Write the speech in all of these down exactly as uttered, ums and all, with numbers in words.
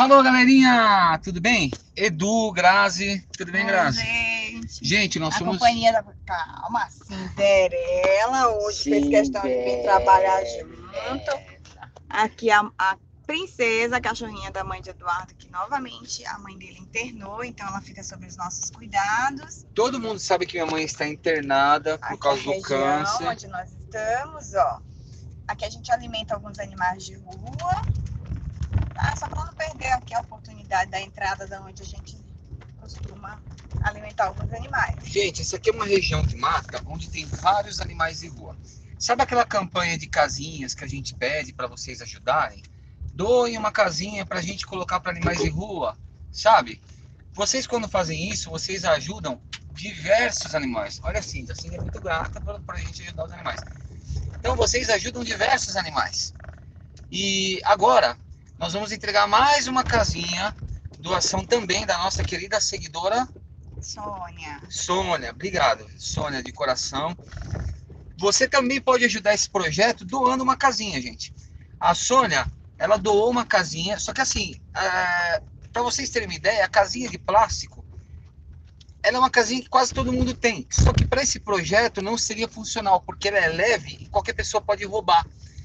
Falou, galerinha! Tudo bem? Edu, Grazi, tudo bem, Oi, Grazi? gente. Gente, nós A somos... companhia da... Calma, Cinderela hoje fez questão de vir trabalhar junto. Aqui a, a princesa, a cachorrinha da mãe de Eduardo, que novamente a mãe dele internou, então ela fica sob os nossos cuidados. Todo mundo sabe que minha mãe está internada por Aqui causa a do região câncer. onde nós estamos, ó. Aqui a gente alimenta alguns animais de rua, tá? Só para não perder aqui a oportunidade da entrada da onde a gente costuma alimentar alguns animais. Gente, essa aqui é uma região de mata onde tem vários animais de rua. Sabe aquela campanha de casinhas que a gente pede para vocês ajudarem? Doem uma casinha para a gente colocar para animais de rua, sabe? Vocês, quando fazem isso, vocês ajudam diversos animais. Olha assim, a Cindy é muito grata para a gente ajudar os animais. Então, vocês ajudam diversos animais. E agora, nós vamos entregar mais uma casinha, doação também da nossa querida seguidora Sônia. Sônia. Obrigado, Sônia, de coração. Você também pode ajudar esse projeto doando uma casinha, gente. A Sônia, ela doou uma casinha, só que assim, é, para vocês terem uma ideia, a casinha de plástico, ela é uma casinha que quase todo mundo tem. Só que para esse projeto não seria funcional, porque ela é leve e qualquer pessoa pode roubar.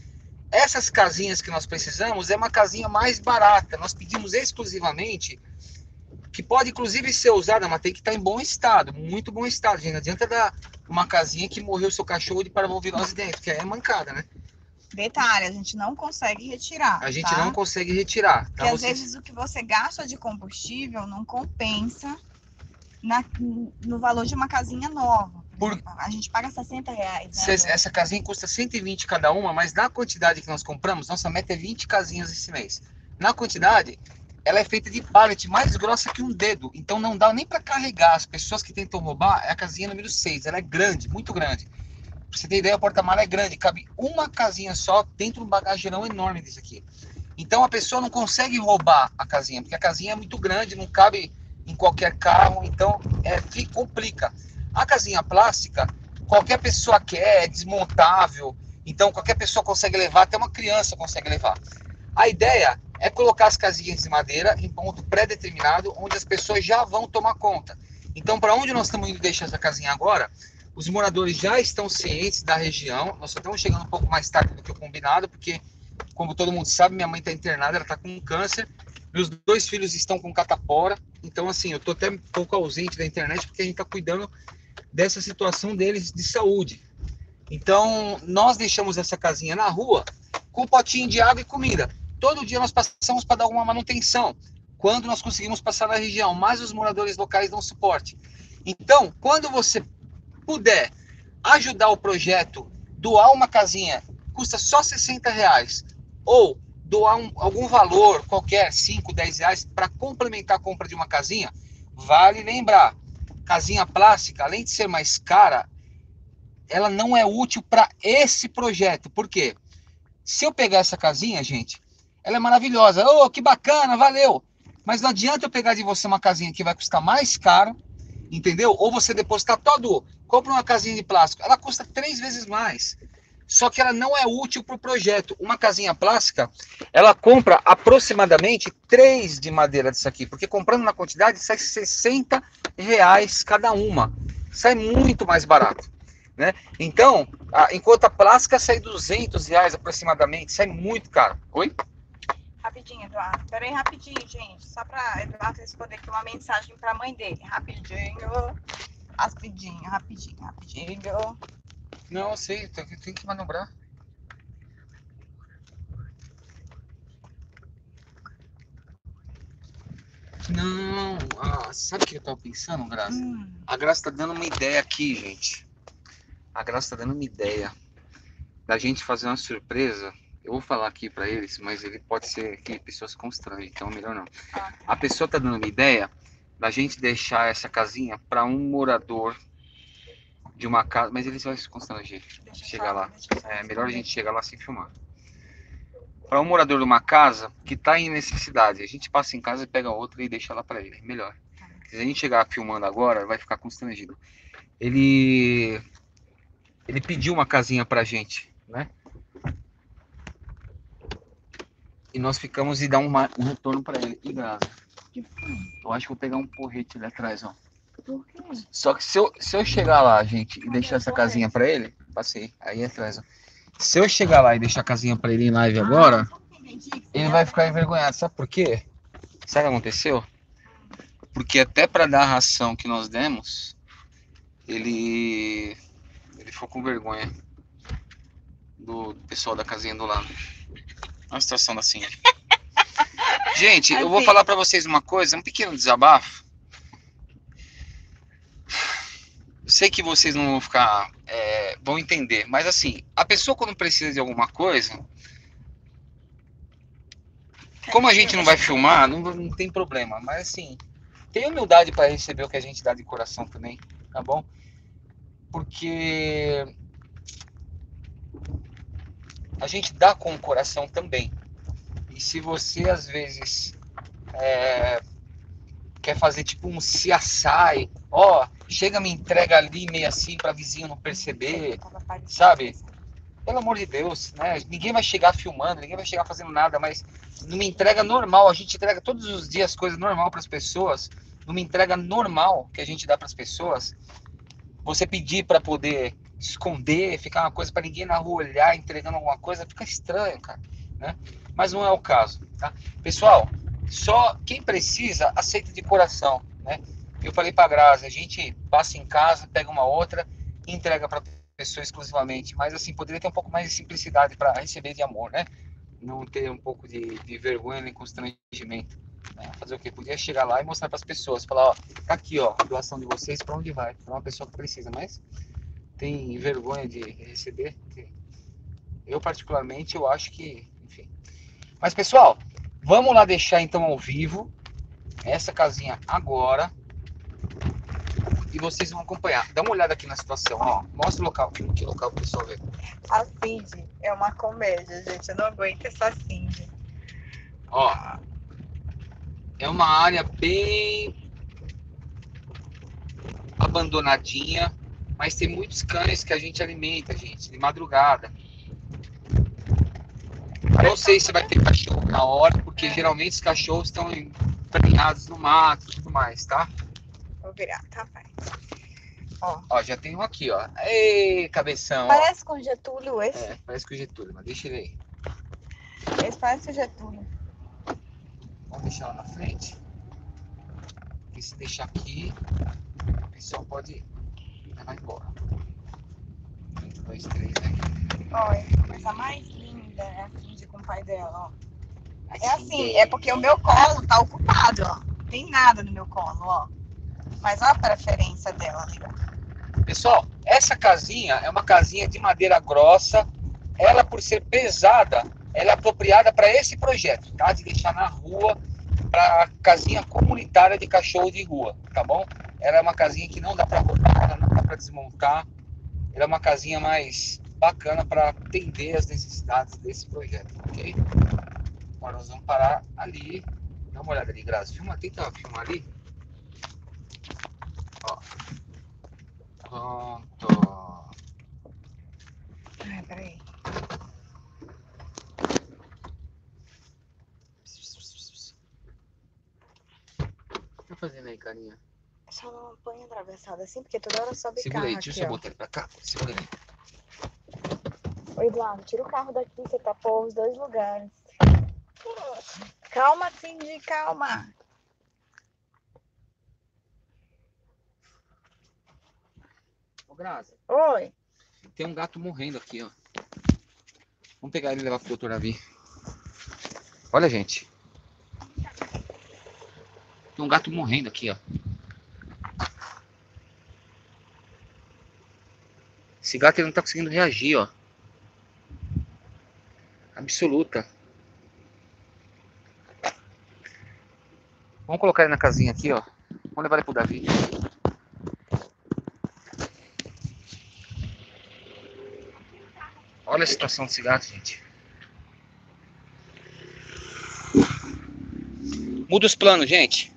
Essas casinhas que nós precisamos é uma casinha mais barata. Nós pedimos exclusivamente, que pode inclusive ser usada, mas tem que estar em bom estado, muito bom estado, gente. Não adianta dar uma casinha que morreu seu cachorro de parvovirose dentro, que aí é mancada, né? Detalhe, a gente não consegue retirar. A gente tá? não consegue retirar. Tá? Porque às Vocês... vezes o que você gasta de combustível não compensa na, no valor de uma casinha nova. Por Por... exemplo, a gente paga sessenta reais. Né, Cês, essa casinha custa cento e vinte cada uma, mas na quantidade que nós compramos, nossa meta é vinte casinhas esse mês. Na quantidade, ela é feita de pallet mais grossa que um dedo, então não dá nem para carregar. As pessoas que tentam roubar, é a casinha número seis, ela é grande, muito grande. Pra você ter ideia, o porta-mala é grande, cabe uma casinha só dentro de um bagageirão enorme desse aqui. Então a pessoa não consegue roubar a casinha, porque a casinha é muito grande, não cabe em qualquer carro, então é, fica, complica. A casinha plástica, qualquer pessoa quer, é desmontável, então qualquer pessoa consegue levar, até uma criança consegue levar. A ideia é colocar as casinhas de madeira em ponto pré-determinado, onde as pessoas já vão tomar conta. Então, para onde nós estamos indo deixar essa casinha agora, os moradores já estão cientes da região, nós só estamos chegando um pouco mais tarde do que o combinado, porque, como todo mundo sabe, minha mãe está internada, ela está com câncer, meus dois filhos estão com catapora, então, assim, eu estou até um pouco ausente da internet, porque a gente está cuidando dessa situação deles de saúde. Então, nós deixamos essa casinha na rua, com um potinho de água e comida. Todo dia nós passamos para dar alguma manutenção, quando nós conseguimos passar na região, mas os moradores locais dão suporte. Então, quando você puder ajudar o projeto, doar uma casinha, custa só sessenta reais, ou doar um, algum valor qualquer, cinco, dez reais, para complementar a compra de uma casinha, vale lembrar, casinha plástica, além de ser mais cara, ela não é útil para esse projeto. Por quê? Se eu pegar essa casinha, gente, ela é maravilhosa. Oh, que bacana, valeu. Mas não adianta eu pegar de você uma casinha que vai custar mais caro, entendeu? Ou você depositar todo, compra uma casinha de plástico, ela custa três vezes mais. Só que ela não é útil para o projeto. Uma casinha plástica, ela compra aproximadamente três de madeira disso aqui, porque comprando na quantidade sai sessenta reais cada uma. Sai muito mais barato. Né? Então, a, enquanto a plástica sai duzentos reais aproximadamente, sai muito caro. Oi? Rapidinho, Eduardo. Pera aí, rapidinho, gente. Só para Eduardo responder aqui uma mensagem para a mãe dele. Rapidinho. Rapidinho, rapidinho, rapidinho. Não, eu sei, tem, tem que manobrar. Não, ah, sabe o que eu tava pensando, Graça? Hum. A Graça tá dando uma ideia aqui, gente. A Graça tá dando uma ideia da gente fazer uma surpresa. Eu vou falar aqui pra eles, mas ele pode ser que pessoas constrangem, então melhor não. Ah. A pessoa tá dando uma ideia da gente deixar essa casinha para um morador de uma casa, mas eles vão se constranger. Deixa Chegar só, lá. deixa É melhor a gente chegar lá sem filmar. Para um morador de uma casa que está em necessidade, a gente passa em casa e pega outra e deixa lá para ele. Melhor. Se a gente chegar filmando agora, vai ficar constrangido. Ele ele pediu uma casinha pra gente, né? E nós ficamos e dar um, um retorno pra ele. E Graça, Que foi? eu acho que vou pegar um porrete ali atrás, ó. Por quê? Só que se eu, se eu chegar lá, gente, e Cadê deixar o essa porrete? casinha pra ele, passei, aí atrás, ó. Se eu chegar lá e deixar a casinha pra ele em live agora, Ah, sabe o que eu entendi? Que você ele deu vai uma- ficar envergonhado. Sabe por quê? Sabe o que aconteceu? Porque até pra dar a ração que nós demos, ele, ele ficou com vergonha do, do pessoal da casinha do lado. Olha a situação da Cindy. Gente, eu vou Assim. falar pra vocês uma coisa, um pequeno desabafo. Eu sei que vocês não vão ficar, é, vão entender, mas assim, a pessoa quando precisa de alguma coisa, como a gente não vai filmar, não, não tem problema, mas assim, tem humildade para receber o que a gente dá de coração também, tá bom? Porque a gente dá com o coração também. E se você às vezes é, quer fazer tipo um C S I, ó, chega, me entrega ali meio assim para vizinho não perceber, sabe? Pelo amor de Deus, né? Ninguém vai chegar filmando, ninguém vai chegar fazendo nada, mas numa entrega normal, a gente entrega todos os dias coisa normal para as pessoas, numa entrega normal que a gente dá para as pessoas, você pedir para poder esconder, ficar uma coisa para ninguém na rua olhar, entregando alguma coisa, fica estranho, cara, né? Mas não é o caso, tá? Pessoal, só quem precisa aceita de coração, né? Eu falei para a Grazi, a gente passa em casa, pega uma outra e entrega para pessoa exclusivamente, mas assim, poderia ter um pouco mais de simplicidade para receber de amor, né? Não ter um pouco de, de vergonha nem constrangimento, né? Fazer o quê? Podia chegar lá e mostrar para as pessoas, falar, ó, tá aqui, ó, a doação de vocês, para onde vai? Para uma pessoa que precisa, mas tem vergonha de receber. Eu particularmente, eu acho que, enfim. Mas pessoal, vamos lá deixar então ao vivo essa casinha agora. E vocês vão acompanhar. Dá uma olhada aqui na situação, ó. Mostra o local, que local pro pessoal ver. A Cindy é uma comédia, gente. Eu não aguento essa Cindy. Ó, é uma área bem abandonadinha, mas tem muitos cães que a gente alimenta, gente, de madrugada. Não sei se vai ter cachorro na hora, porque geralmente os cachorros estão emprenhados no mato e tudo mais, tá? Vou virar, tá, pai? Ó. Ó, já tem um aqui, ó. Ei, cabeção. Parece com o Getúlio esse. É, parece com o Getúlio, mas deixa ele aí. Esse parece o Getúlio. Vamos deixar lá na frente. Porque se deixar aqui, a pessoa pode levar embora. Um, dois, três, né? Olha, a coisa mais linda é a Cindy com o pai dela, ó. É assim, é porque o meu colo tá ocupado, ó. Não tem nada no meu colo, ó. Mas olha a preferência dela ali, ó. Pessoal, essa casinha é uma casinha de madeira grossa. Ela, por ser pesada, ela é apropriada para esse projeto, tá? De deixar na rua, para casinha comunitária de cachorro de rua, tá bom? Ela é uma casinha que não dá para roubar, não dá para desmontar. Ela é uma casinha mais bacana para atender as necessidades desse projeto, ok? Agora nós vamos parar ali. Dá uma olhada ali, Grazi. Filma, tenta filmar ali. Ó. Pronto. Ai, peraí. O que tá fazendo aí, carinha? Só não põe atravessada assim, porque toda hora sobe Segura carro aí, aqui, tira o seu ó. botão pra cá. Segura aí. Ô, Eduardo, tira o carro daqui, você tapou os dois lugares. Calma, Cindy, calma. Ô, Grazi, Oi. tem um gato morrendo aqui, ó. Vamos pegar ele e levar pro doutor Davi. Olha, gente. Tem um gato morrendo aqui, ó. Esse gato ele não tá conseguindo reagir, ó. Absoluta. Vamos colocar ele na casinha aqui, ó. Vamos levar ele pro Davi. Olha a situação desse gato, gente. Muda os planos, gente.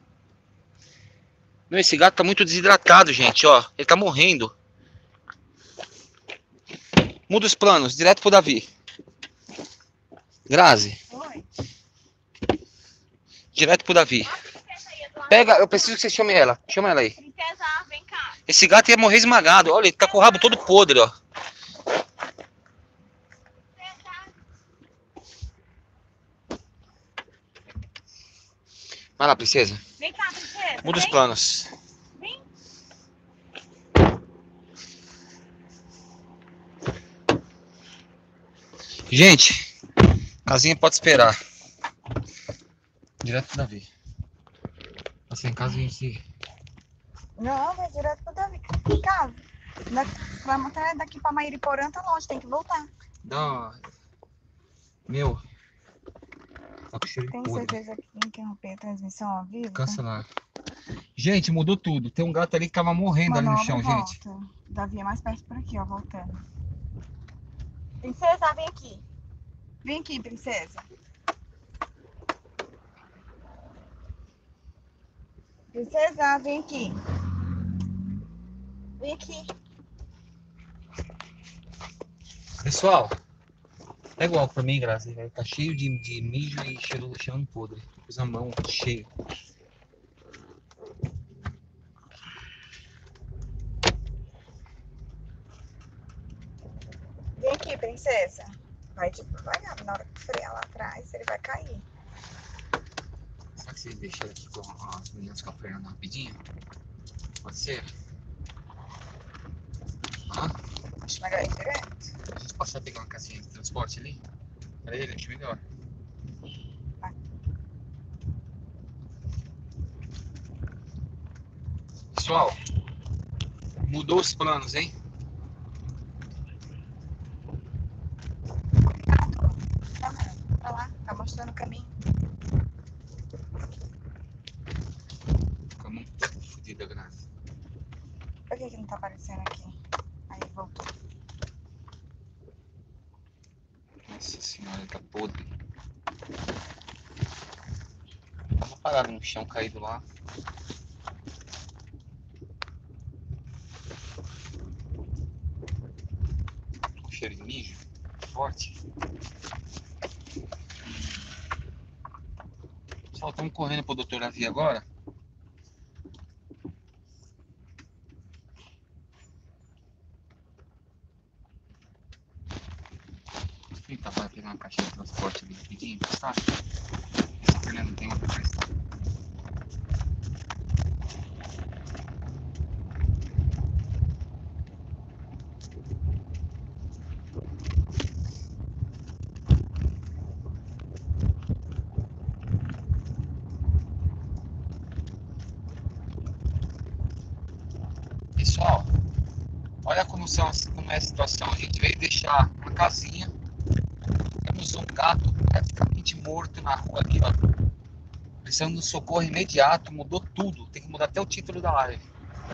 Não, esse gato tá muito desidratado, gente, ó. Ele tá morrendo. Muda os planos, direto pro Davi. Grazi. Oi. Oi. Direto pro Davi. Pega, eu preciso que você chame ela. Chama ela aí. Princesa, vem cá. Esse gato ia morrer esmagado. Olha, ele tá com o rabo todo podre, ó. Vai lá, princesa. Vem cá, princesa. Muda os Vem. planos. Vem. Gente, casinha pode esperar. Direto pro Davi. Assim, em casa a gente... Não, vai direto pro Davi. Cá, vai montar daqui pra Mairiporã, tá longe, tem que voltar. Dá... Meu... Tá com cheiro de Tem podre. certeza que interromper a transmissão ao vivo? Cancelar. Gente, mudou tudo. Tem um gato ali que tava morrendo ali no Manobra chão, e gente. volta. Davi é mais perto por aqui, ó, voltando. Princesa, vem aqui. Vem aqui, princesa. Princesa, vem aqui. Vem aqui. Pessoal, pega o álcool pra mim, Grazi. Tá cheio de, de mijo e cheiro, cheirando podre. Pus a mão cheio. Vem aqui, princesa. Vai devagar, na hora que frear lá atrás, ele vai cair. Será que vocês deixaram aqui com as meninas com a Fernanda rapidinho? Pode ser? Ah, Acho melhor ir direto. a gente passar a pegar uma casinha de transporte ali? Pra ele, acho melhor. Vai. Pessoal, mudou os planos, hein? Tá lá, tá mostrando o caminho. Ficamos muito fodida, Grazi. Por que que não tá aparecendo aqui? Aí voltou. Nossa senhora, ele tá podre. Tava parado no chão caído lá. Com cheiro de mijo forte. Pessoal, estamos correndo pro doutor Davi agora. Eita, vai pegar uma caixa de transporte ali rapidinho, tá? Esse Fernando tem uma pra prestar. Pessoal, olha como, são, como é a situação. A gente veio deixar uma casinha. Temos um gato praticamente morto na rua aqui, ó. Precisando de socorro imediato, mudou tudo. Tem que mudar até o título da live.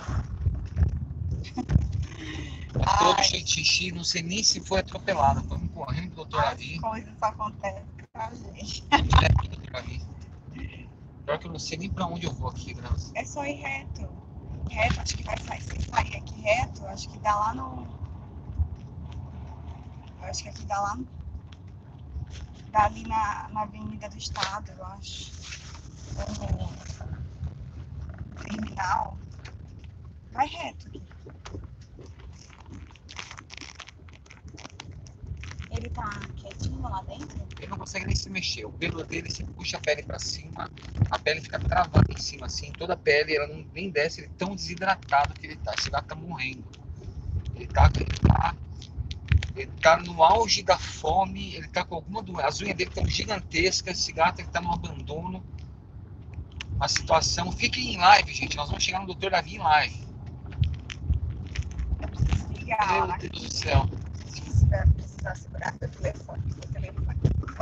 Tá todo cheio de xixi, não sei nem se foi atropelado. Estamos correndo pro doutor Davi. As coisas acontecem com a gente. Direto pro doutor Davi. Pior que eu não sei nem pra onde eu vou aqui, Graça. É só ir reto. Reto, acho que vai sair. Se sair aqui reto, acho que dá lá no. Eu acho que aqui dá lá no. Dá ali na, na Avenida do Estado, eu acho. Ou no terminal. Vai reto aqui. Ele tá quietinho lá dentro? Ele não consegue nem se mexer. O pelo dele se puxa a pele pra cima. A pele fica travada em cima, assim. Toda a pele, ela não nem desce. Ele é tão desidratado que ele tá. Esse gato tá morrendo. Ele tá, ele tá, ele tá no auge da fome. Ele tá com alguma doença. As unhas dele estão gigantescas. Esse gato ele tá no abandono. Uma situação. Fiquem em live, gente. Nós vamos chegar no doutor Davi em live. Eu preciso ligar lá. Meu Deus do céu. Se vai precisar segurar meu telefone. Meu telefone.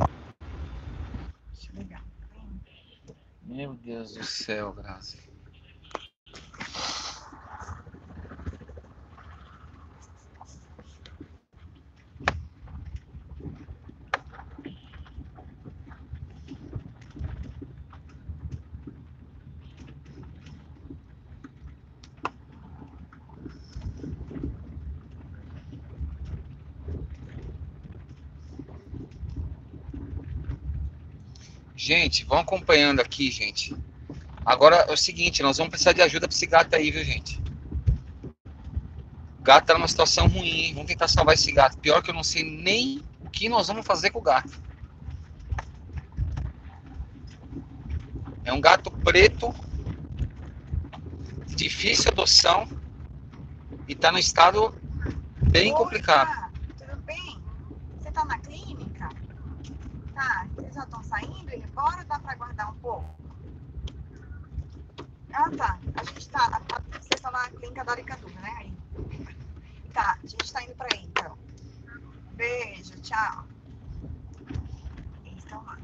Deixa eu ligar. Meu Deus do céu, Grazi. Gente, vão acompanhando aqui, gente. Agora é o seguinte, nós vamos precisar de ajuda pra esse gato aí, viu, gente? O gato tá numa situação ruim, hein? Vamos tentar salvar esse gato. Pior que eu não sei nem o que nós vamos fazer com o gato. É um gato preto, difícil adoção e tá no estado bem Oi, complicado. tá. Tudo bem? Você tá na clínica? Tá. Vocês já estão saindo, indo embora ou dá pra aguardar um pouco? Ah, tá. A gente tá. A, a, vocês estão na clínica da Aricanduva, né? Aí. Tá. A gente tá indo pra aí, então. Beijo, tchau. Eles estão lá.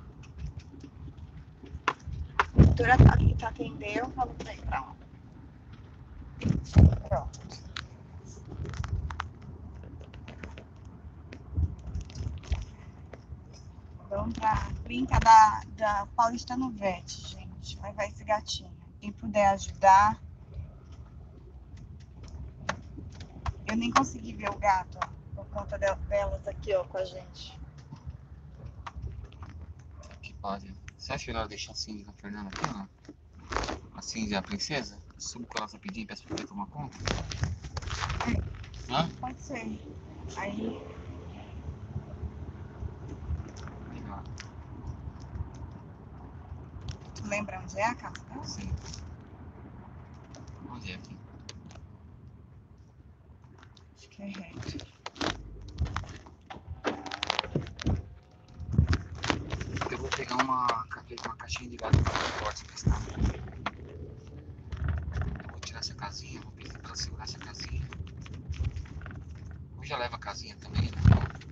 A doutora tá, tá atendeu, falou pra ir pra lá. Pronto. Vamos pra clínica da, da Paulistano Vet, gente. Vai vai esse gatinho. Quem puder ajudar. Eu nem consegui ver o gato, ó, por conta delas aqui, ó, com a gente. Que pode. Você acha melhor deixar a Cindy na Fernanda aqui ou não? A Cindy é a princesa? Subo com ela rapidinho e peço pra ele tomar conta? Hã? Pode ser. Aí, Melhor. tu lembra onde é a casa dela? Sim. Onde é aqui? Acho que é reto. Eu vou pegar uma, uma caixinha de gato para corte testar. Eu vou tirar essa casinha, vou pedir para ela segurar essa casinha. Eu já levo a casinha também, né?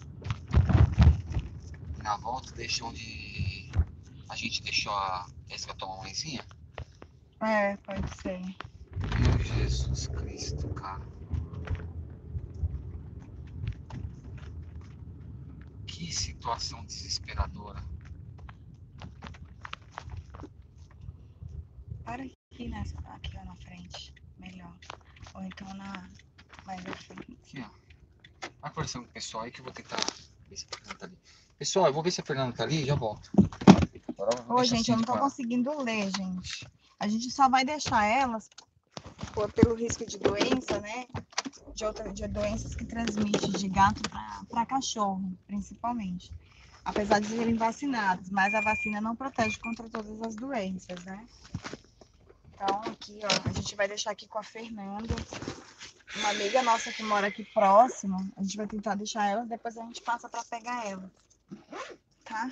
E na volta deixa onde a gente deixou a resgatou a mãezinha. É, pode ser. Meu Jesus Cristo, cara. Que situação desesperadora. Para aqui, nessa, aqui ó, na frente. Melhor. Ou então na mais à frente. Aqui, ó. Vai conversando com o pessoal aí que eu vou tentar ver se a Fernanda tá ali. Pessoal, eu vou ver se a Fernanda tá ali e já volto. Agora eu vou Ô, deixar gente, eu assim não tô com ela. conseguindo ler, gente. A gente só vai deixar elas por, pelo risco de doença, né? De, outra, de doenças que transmite de gato para cachorro, principalmente. Apesar de serem vacinados, mas a vacina não protege contra todas as doenças, né? Então, aqui, ó, a gente vai deixar aqui com a Fernanda, uma amiga nossa que mora aqui próximo. A gente vai tentar deixar elas, depois a gente passa para pegar elas, tá?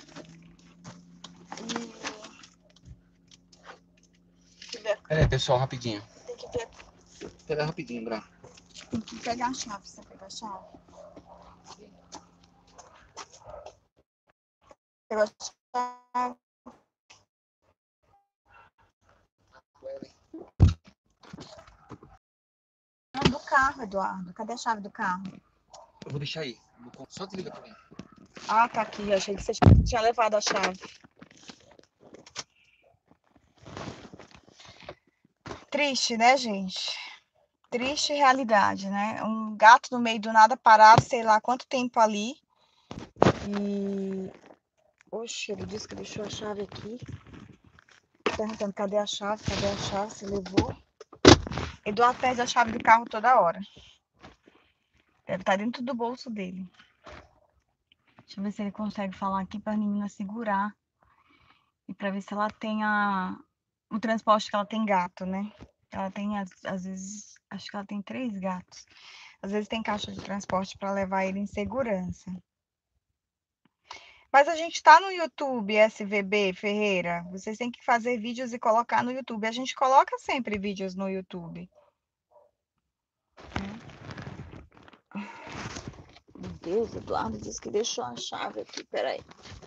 E Pera aí, pessoal, rapidinho. tem que, ver, Pera aí, rapidinho, Bra. tem que pegar a chave. Você pega a chave? Pegou a chave? Não, do carro, Eduardo. Cadê a chave do carro? Eu vou deixar aí. Só te liga pra mim. Ah, tá aqui. Eu achei que você tinha levado a chave. Triste, né, gente? Triste realidade, né? Um gato no meio do nada parado, sei lá quanto tempo ali. E. Oxe, ele disse que deixou a chave aqui. Perguntando cadê a chave, cadê a chave, se levou. Eduardo perde a chave do carro toda hora. Deve estar dentro do bolso dele. Deixa eu ver se ele consegue falar aqui para a menina segurar. E para ver se ela tem a... o transporte que ela tem gato, né? Ela tem, às, às vezes, acho que ela tem três gatos. Às vezes tem caixa de transporte para levar ele em segurança. Mas a gente tá no YouTube, S V B Ferreira. Vocês têm que fazer vídeos e colocar no YouTube. A gente coloca sempre vídeos no YouTube. Meu Deus, Eduardo disse que deixou a chave aqui. Peraí.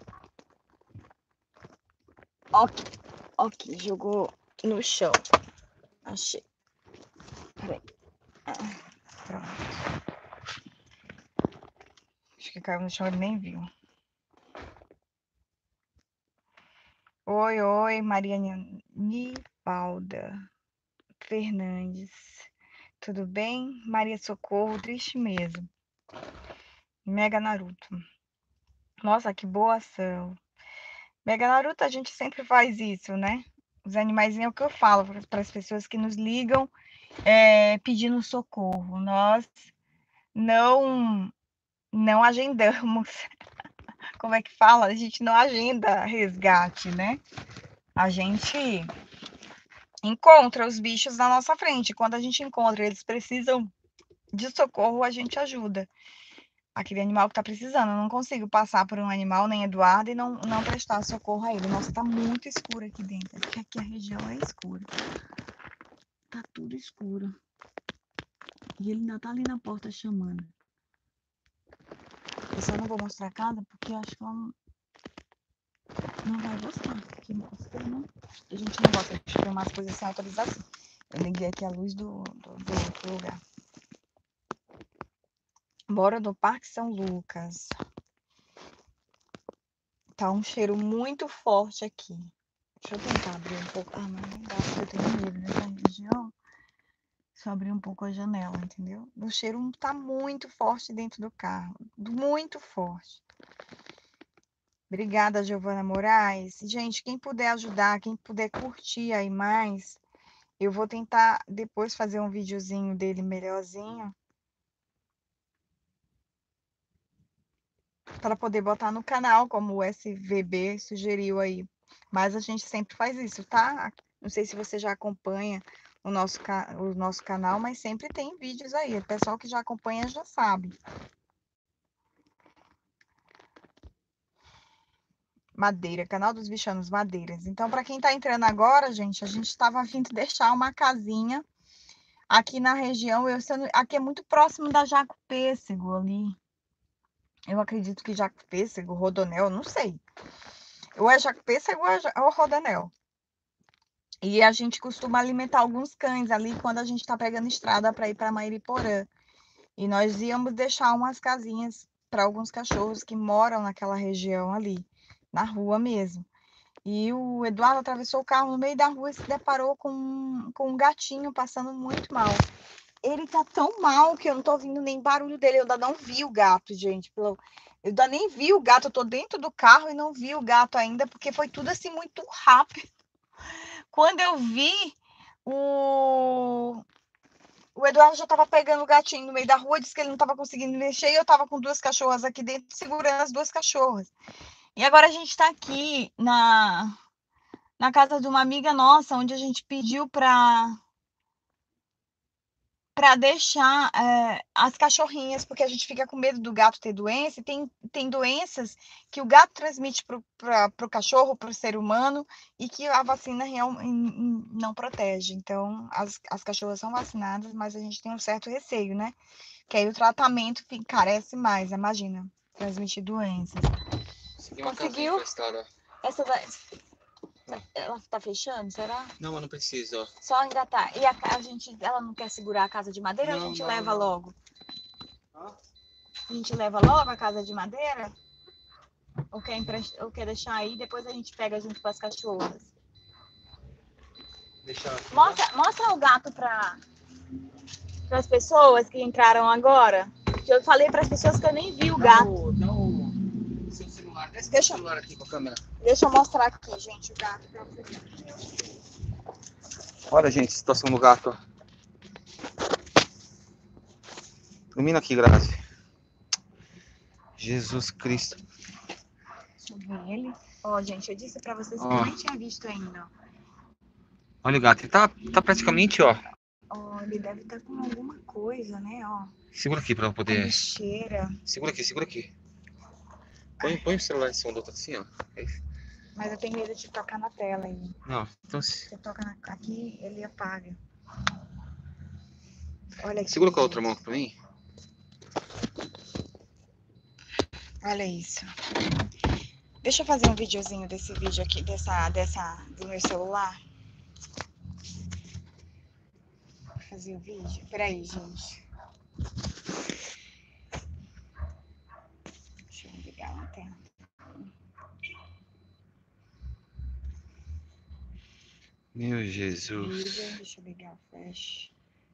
Ok, ok, jogou no chão. Achei. Peraí. Ah, pronto. Acho que caiu no chão, ele nem viu. Oi, oi, Maria Nipalda Fernandes. Tudo bem? Maria Socorro, triste mesmo. Mega Naruto. Nossa, que boa ação. Mega Naruto, a gente sempre faz isso, né? Os animais é o que eu falo para as pessoas que nos ligam é, pedindo socorro. Nós não, não agendamos. Como é que fala? A gente não agenda resgate, né? A gente encontra os bichos na nossa frente. Quando a gente encontra, eles precisam de socorro, a gente ajuda. Aquele animal que tá precisando. Eu não consigo passar por um animal, nem Eduardo, e não, não prestar socorro a ele. Nossa, tá muito escuro aqui dentro. Porque aqui a região é escura. Tá tudo escuro. E ele ainda tá ali na porta chamando. Eu só não vou mostrar a casa porque eu acho que ela não, não vai gostar. Que mostra, né? A gente não gosta de filmar as coisas sem autorização. Eu liguei aqui a luz do, do, do lugar. Bora do Parque São Lucas. Tá um cheiro muito forte aqui. Deixa eu tentar abrir um pouco. Ah, mas não dá, porque eu tenho medo dessa região. Só abrir um pouco a janela, entendeu? O cheiro tá muito forte dentro do carro. Muito forte. Obrigada, Giovana Moraes. Gente, quem puder ajudar, quem puder curtir aí mais, eu vou tentar depois fazer um videozinho dele melhorzinho. Para poder botar no canal, como o S V B sugeriu aí. Mas a gente sempre faz isso, tá? Não sei se você já acompanha o nosso, o nosso canal, mas sempre tem vídeos aí. O pessoal que já acompanha já sabe. Madeira, canal dos Bichanos Madeiras. Então, para quem tá entrando agora, gente, a gente estava vindo deixar uma casinha aqui na região. Eu, aqui é muito próximo da Jaco Pêssego ali. Eu acredito que Jaco Pêssego, Rodonel, não sei. Ou é Jaco Pêssego ou é Rodonel. E a gente costuma alimentar alguns cães ali quando a gente está pegando estrada para ir para Mairiporã. E nós íamos deixar umas casinhas para alguns cachorros que moram naquela região ali, na rua mesmo. E o Eduardo atravessou o carro no meio da rua e se deparou com, com um gatinho passando muito mal. Ele tá tão mal que eu não tô ouvindo nem barulho dele. Eu ainda não vi o gato, gente. Eu ainda nem vi o gato. Eu tô dentro do carro e não vi o gato ainda, porque foi tudo assim muito rápido. Quando eu vi, o, o Eduardo já estava pegando o gatinho no meio da rua, disse que ele não estava conseguindo mexer, e eu estava com duas cachorras aqui dentro, segurando as duas cachorras. E agora a gente está aqui na, na casa de uma amiga nossa, onde a gente pediu para para deixar é, as cachorrinhas, porque a gente fica com medo do gato ter doença, e tem, tem doenças que o gato transmite para o cachorro, para o ser humano, e que a vacina real, não protege. Então, as, as cachorras são vacinadas, mas a gente tem um certo receio, né? Que aí o tratamento encarece mais, imagina, transmitir doenças. Conseguiu? Essa da... Ela tá fechando, será? Não, mas não precisa, ó. Só engatar. E a, a gente, ela não quer segurar a casa de madeira? Não, ou a gente não, leva não. logo? Hã? A gente leva logo a casa de madeira? Ou quer, emprest... ou quer deixar aí, depois a gente pega junto com as cachorras? Deixa... Mostra, mostra o gato para as pessoas que entraram agora. Que eu falei para as pessoas que eu nem vi o gato. Dá o seu celular. Desce Deixa... o celular aqui com a câmera. Deixa eu mostrar aqui, gente, o gato para vocês. Olha, gente, a situação do gato, ó. Ilumina aqui, Grazi. Jesus Cristo. Deixa eu ver ele. Ó, gente, eu disse pra vocês que ó. eu nem tinha visto ainda, ó. Olha o gato, ele tá, tá praticamente, ó. Ó, ele deve estar tá com alguma coisa, né, ó. Segura aqui pra eu poder... Cheira. Segura aqui, segura aqui. Põe, põe o celular em cima do outro assim, ó. É isso. Mas eu tenho medo de tocar na tela aí. Não, então se... Você toca na... aqui, ele apaga. Olha aqui. Segura com a outra mão pra mim. Olha isso. Deixa eu fazer um videozinho desse vídeo aqui, dessa, dessa, do meu celular. Vou fazer o vídeo. Peraí, gente. Deixa eu ligar a lanterna. Meu Jesus. Deixa eu ligar o flash.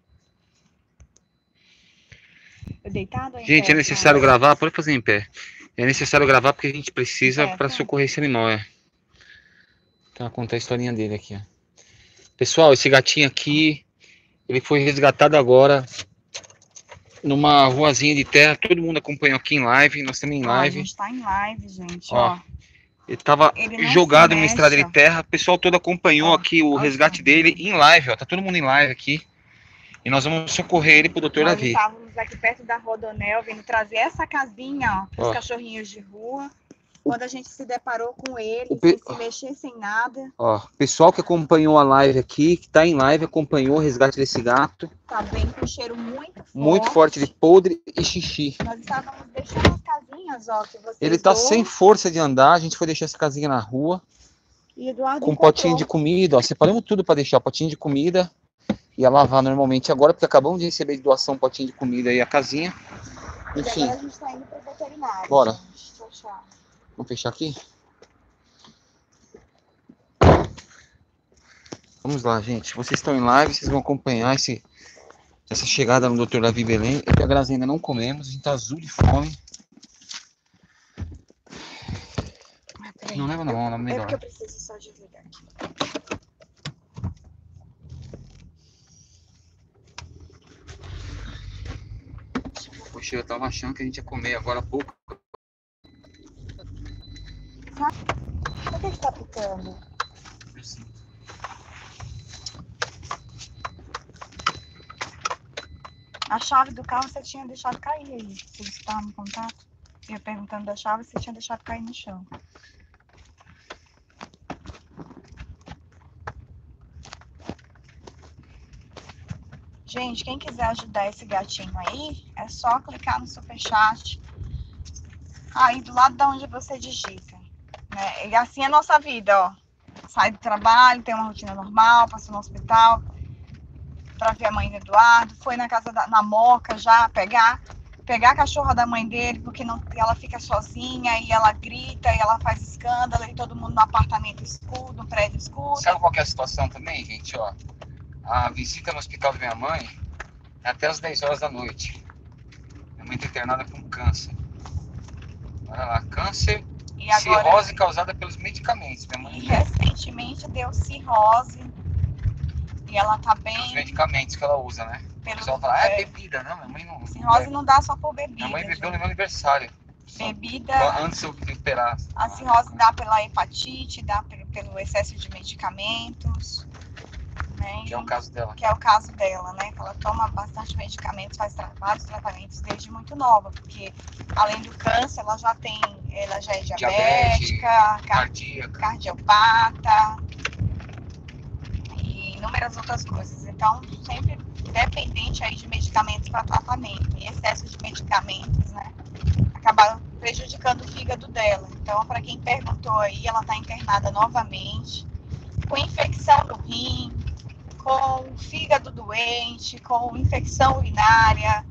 Eu deitado ou em Gente, pé, é necessário cara? gravar, pode fazer em pé. É necessário gravar porque a gente precisa É, para tá. socorrer esse animal, é. Então contar a historinha dele aqui, ó. Pessoal, esse gatinho aqui, ele foi resgatado agora numa ruazinha de terra. Todo mundo acompanhou aqui em live, nós estamos em Ó, a live. gente tá em live, gente, Ó, ó. ele tava Ele não jogado se numa mexe, estrada de ó. terra. O pessoal todo acompanhou Ó, aqui o ó, resgate ó. dele em live, ó. Tá todo mundo em live aqui. E nós vamos socorrer ele pro doutor Nós Davi. estávamos aqui perto da Rodonel, vindo trazer essa casinha, ó, para os Ó. cachorrinhos de rua. Quando a gente se deparou com ele, pe- sem se mexer, sem nada. Ó, pessoal que acompanhou a live aqui, que tá em live, acompanhou o resgate desse gato. Tá bem com cheiro muito forte. Muito forte de podre e xixi. Nós estávamos deixando as casinhas, ó, que vocês Ele tá doam, sem força de andar, a gente foi deixar essa casinha na rua. e Eduardo Com um encontrou. potinho de comida, ó. Separamos tudo para deixar potinho de comida. Ia lavar normalmente agora, porque acabamos de receber de doação um potinho de comida aí a casinha. E Enfim, agora a gente tá indo pro veterinário. Bora. Gente. Deixa eu achar. vamos fechar aqui? Vamos lá, gente. Vocês estão em live, vocês vão acompanhar esse, essa chegada no doutor Davi Belém. Eu e a Grazi ainda não comemos, a gente tá azul de fome. Ah, peraí. Não leva na mão, não é É melhor. porque eu preciso só desligar aqui. Poxa, eu tava achando que a gente ia comer agora há pouco. Por que que tá picando? Assim. A chave do carro você tinha deixado cair aí. Se você estava no contato, eu ia perguntando da chave, você tinha deixado cair no chão. Gente, quem quiser ajudar esse gatinho aí, é só clicar no superchat aí do lado da onde você digita. Né? E assim é a nossa vida, ó. Sai do trabalho, tem uma rotina normal, passa no hospital para ver a mãe do Eduardo, foi na casa da na Moca já pegar pegar a cachorra da mãe dele, porque não, ela fica sozinha e ela grita e ela faz escândalo e todo mundo no apartamento escuta, no prédio escuta. Sabe qual que é a situação também, gente? Ó, a visita no hospital da minha mãe é até as dez horas da noite. Minha mãe está internada com câncer. Olha lá, câncer, E agora, cirrose causada pelos medicamentos. Minha mãe e recentemente deu cirrose e ela tá os bem. medicamentos que ela usa, né? O Pelo, pessoal fala, ah, é é, bebida. Não, minha mãe não. cirrose não não dá só por bebida. minha mãe bebeu no gente. meu aniversário. Só, Bebida, só antes de eu operar. a cirrose dá pela hepatite, dá pelo, pelo excesso de medicamentos, né? Que é o caso dela. Que é o caso dela, né? Que ela toma bastante medicamentos, faz tra vários tratamentos desde muito nova, porque além do câncer, ela já tem, ela já é diabética, car Cardíaca. cardiopata e inúmeras outras coisas. Então, sempre dependente aí de medicamentos para tratamento. E excesso de medicamentos, né? Acaba prejudicando o fígado dela. Então, para quem perguntou aí, ela está internada novamente, com infecção no rim, com fígado doente, com infecção urinária,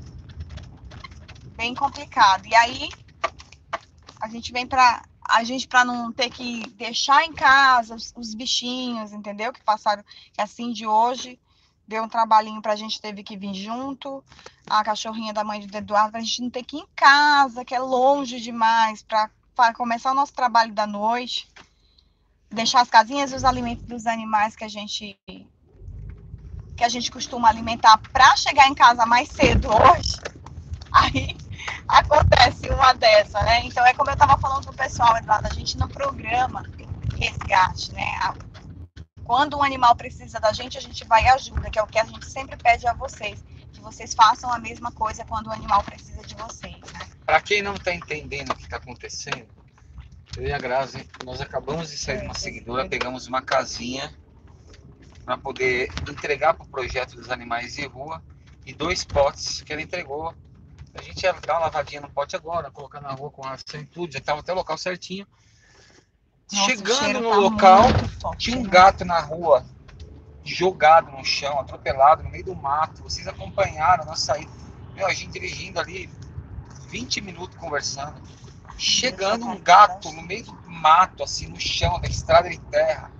bem complicado. E aí, a gente vem para a gente para não ter que deixar em casa os, os bichinhos, entendeu? Que passaram, que assim de hoje deu um trabalhinho pra gente, teve que vir junto, a cachorrinha da mãe do Eduardo, pra gente não ter que ir em casa, que é longe demais, para começar o nosso trabalho da noite, deixar as casinhas e os alimentos dos animais que a gente que a gente costuma alimentar para chegar em casa mais cedo hoje. Aí acontece uma dessa, né? Então é como eu estava falando pro pessoal, Eduardo, a gente não programa resgate, né? Quando um animal precisa da gente, a gente vai e ajuda, que é o que a gente sempre pede a vocês, que vocês façam a mesma coisa quando o animal precisa de vocês, né? Para quem não está entendendo o que está acontecendo, eu e a Grazi, nós acabamos de sair de uma seguidora, pegamos uma casinha para poder entregar para o projeto dos animais de rua e dois potes que ele entregou. A gente ia dar uma lavadinha no pote agora, colocar na rua com ração e tudo, já estava até o local certinho. Nossa, chegando no tá local, forte, tinha um né? gato na rua, jogado no chão, atropelado no meio do mato. Vocês acompanharam nós saída. Meu, a gente dirigindo ali, vinte minutos conversando. Chegando um gato no meio do mato, assim, no chão, da estrada de terra.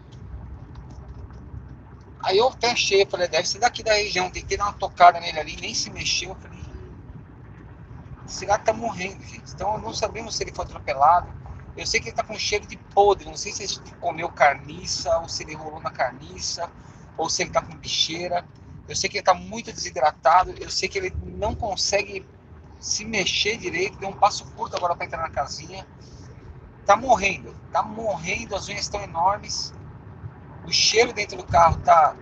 Aí eu até achei, eu falei, deve ser daqui da região, tentei dar uma tocada nele ali, nem se mexeu. Eu falei, esse gato tá morrendo, gente. Então não sabemos se ele foi atropelado. Eu sei que ele tá com cheiro de podre, não sei se ele comeu carniça, ou se ele rolou na carniça, ou se ele tá com bicheira. Eu sei que ele tá muito desidratado, eu sei que ele não consegue se mexer direito, deu um passo curto agora para entrar na casinha. Tá morrendo, tá morrendo, as unhas estão enormes. O cheiro dentro do carro tá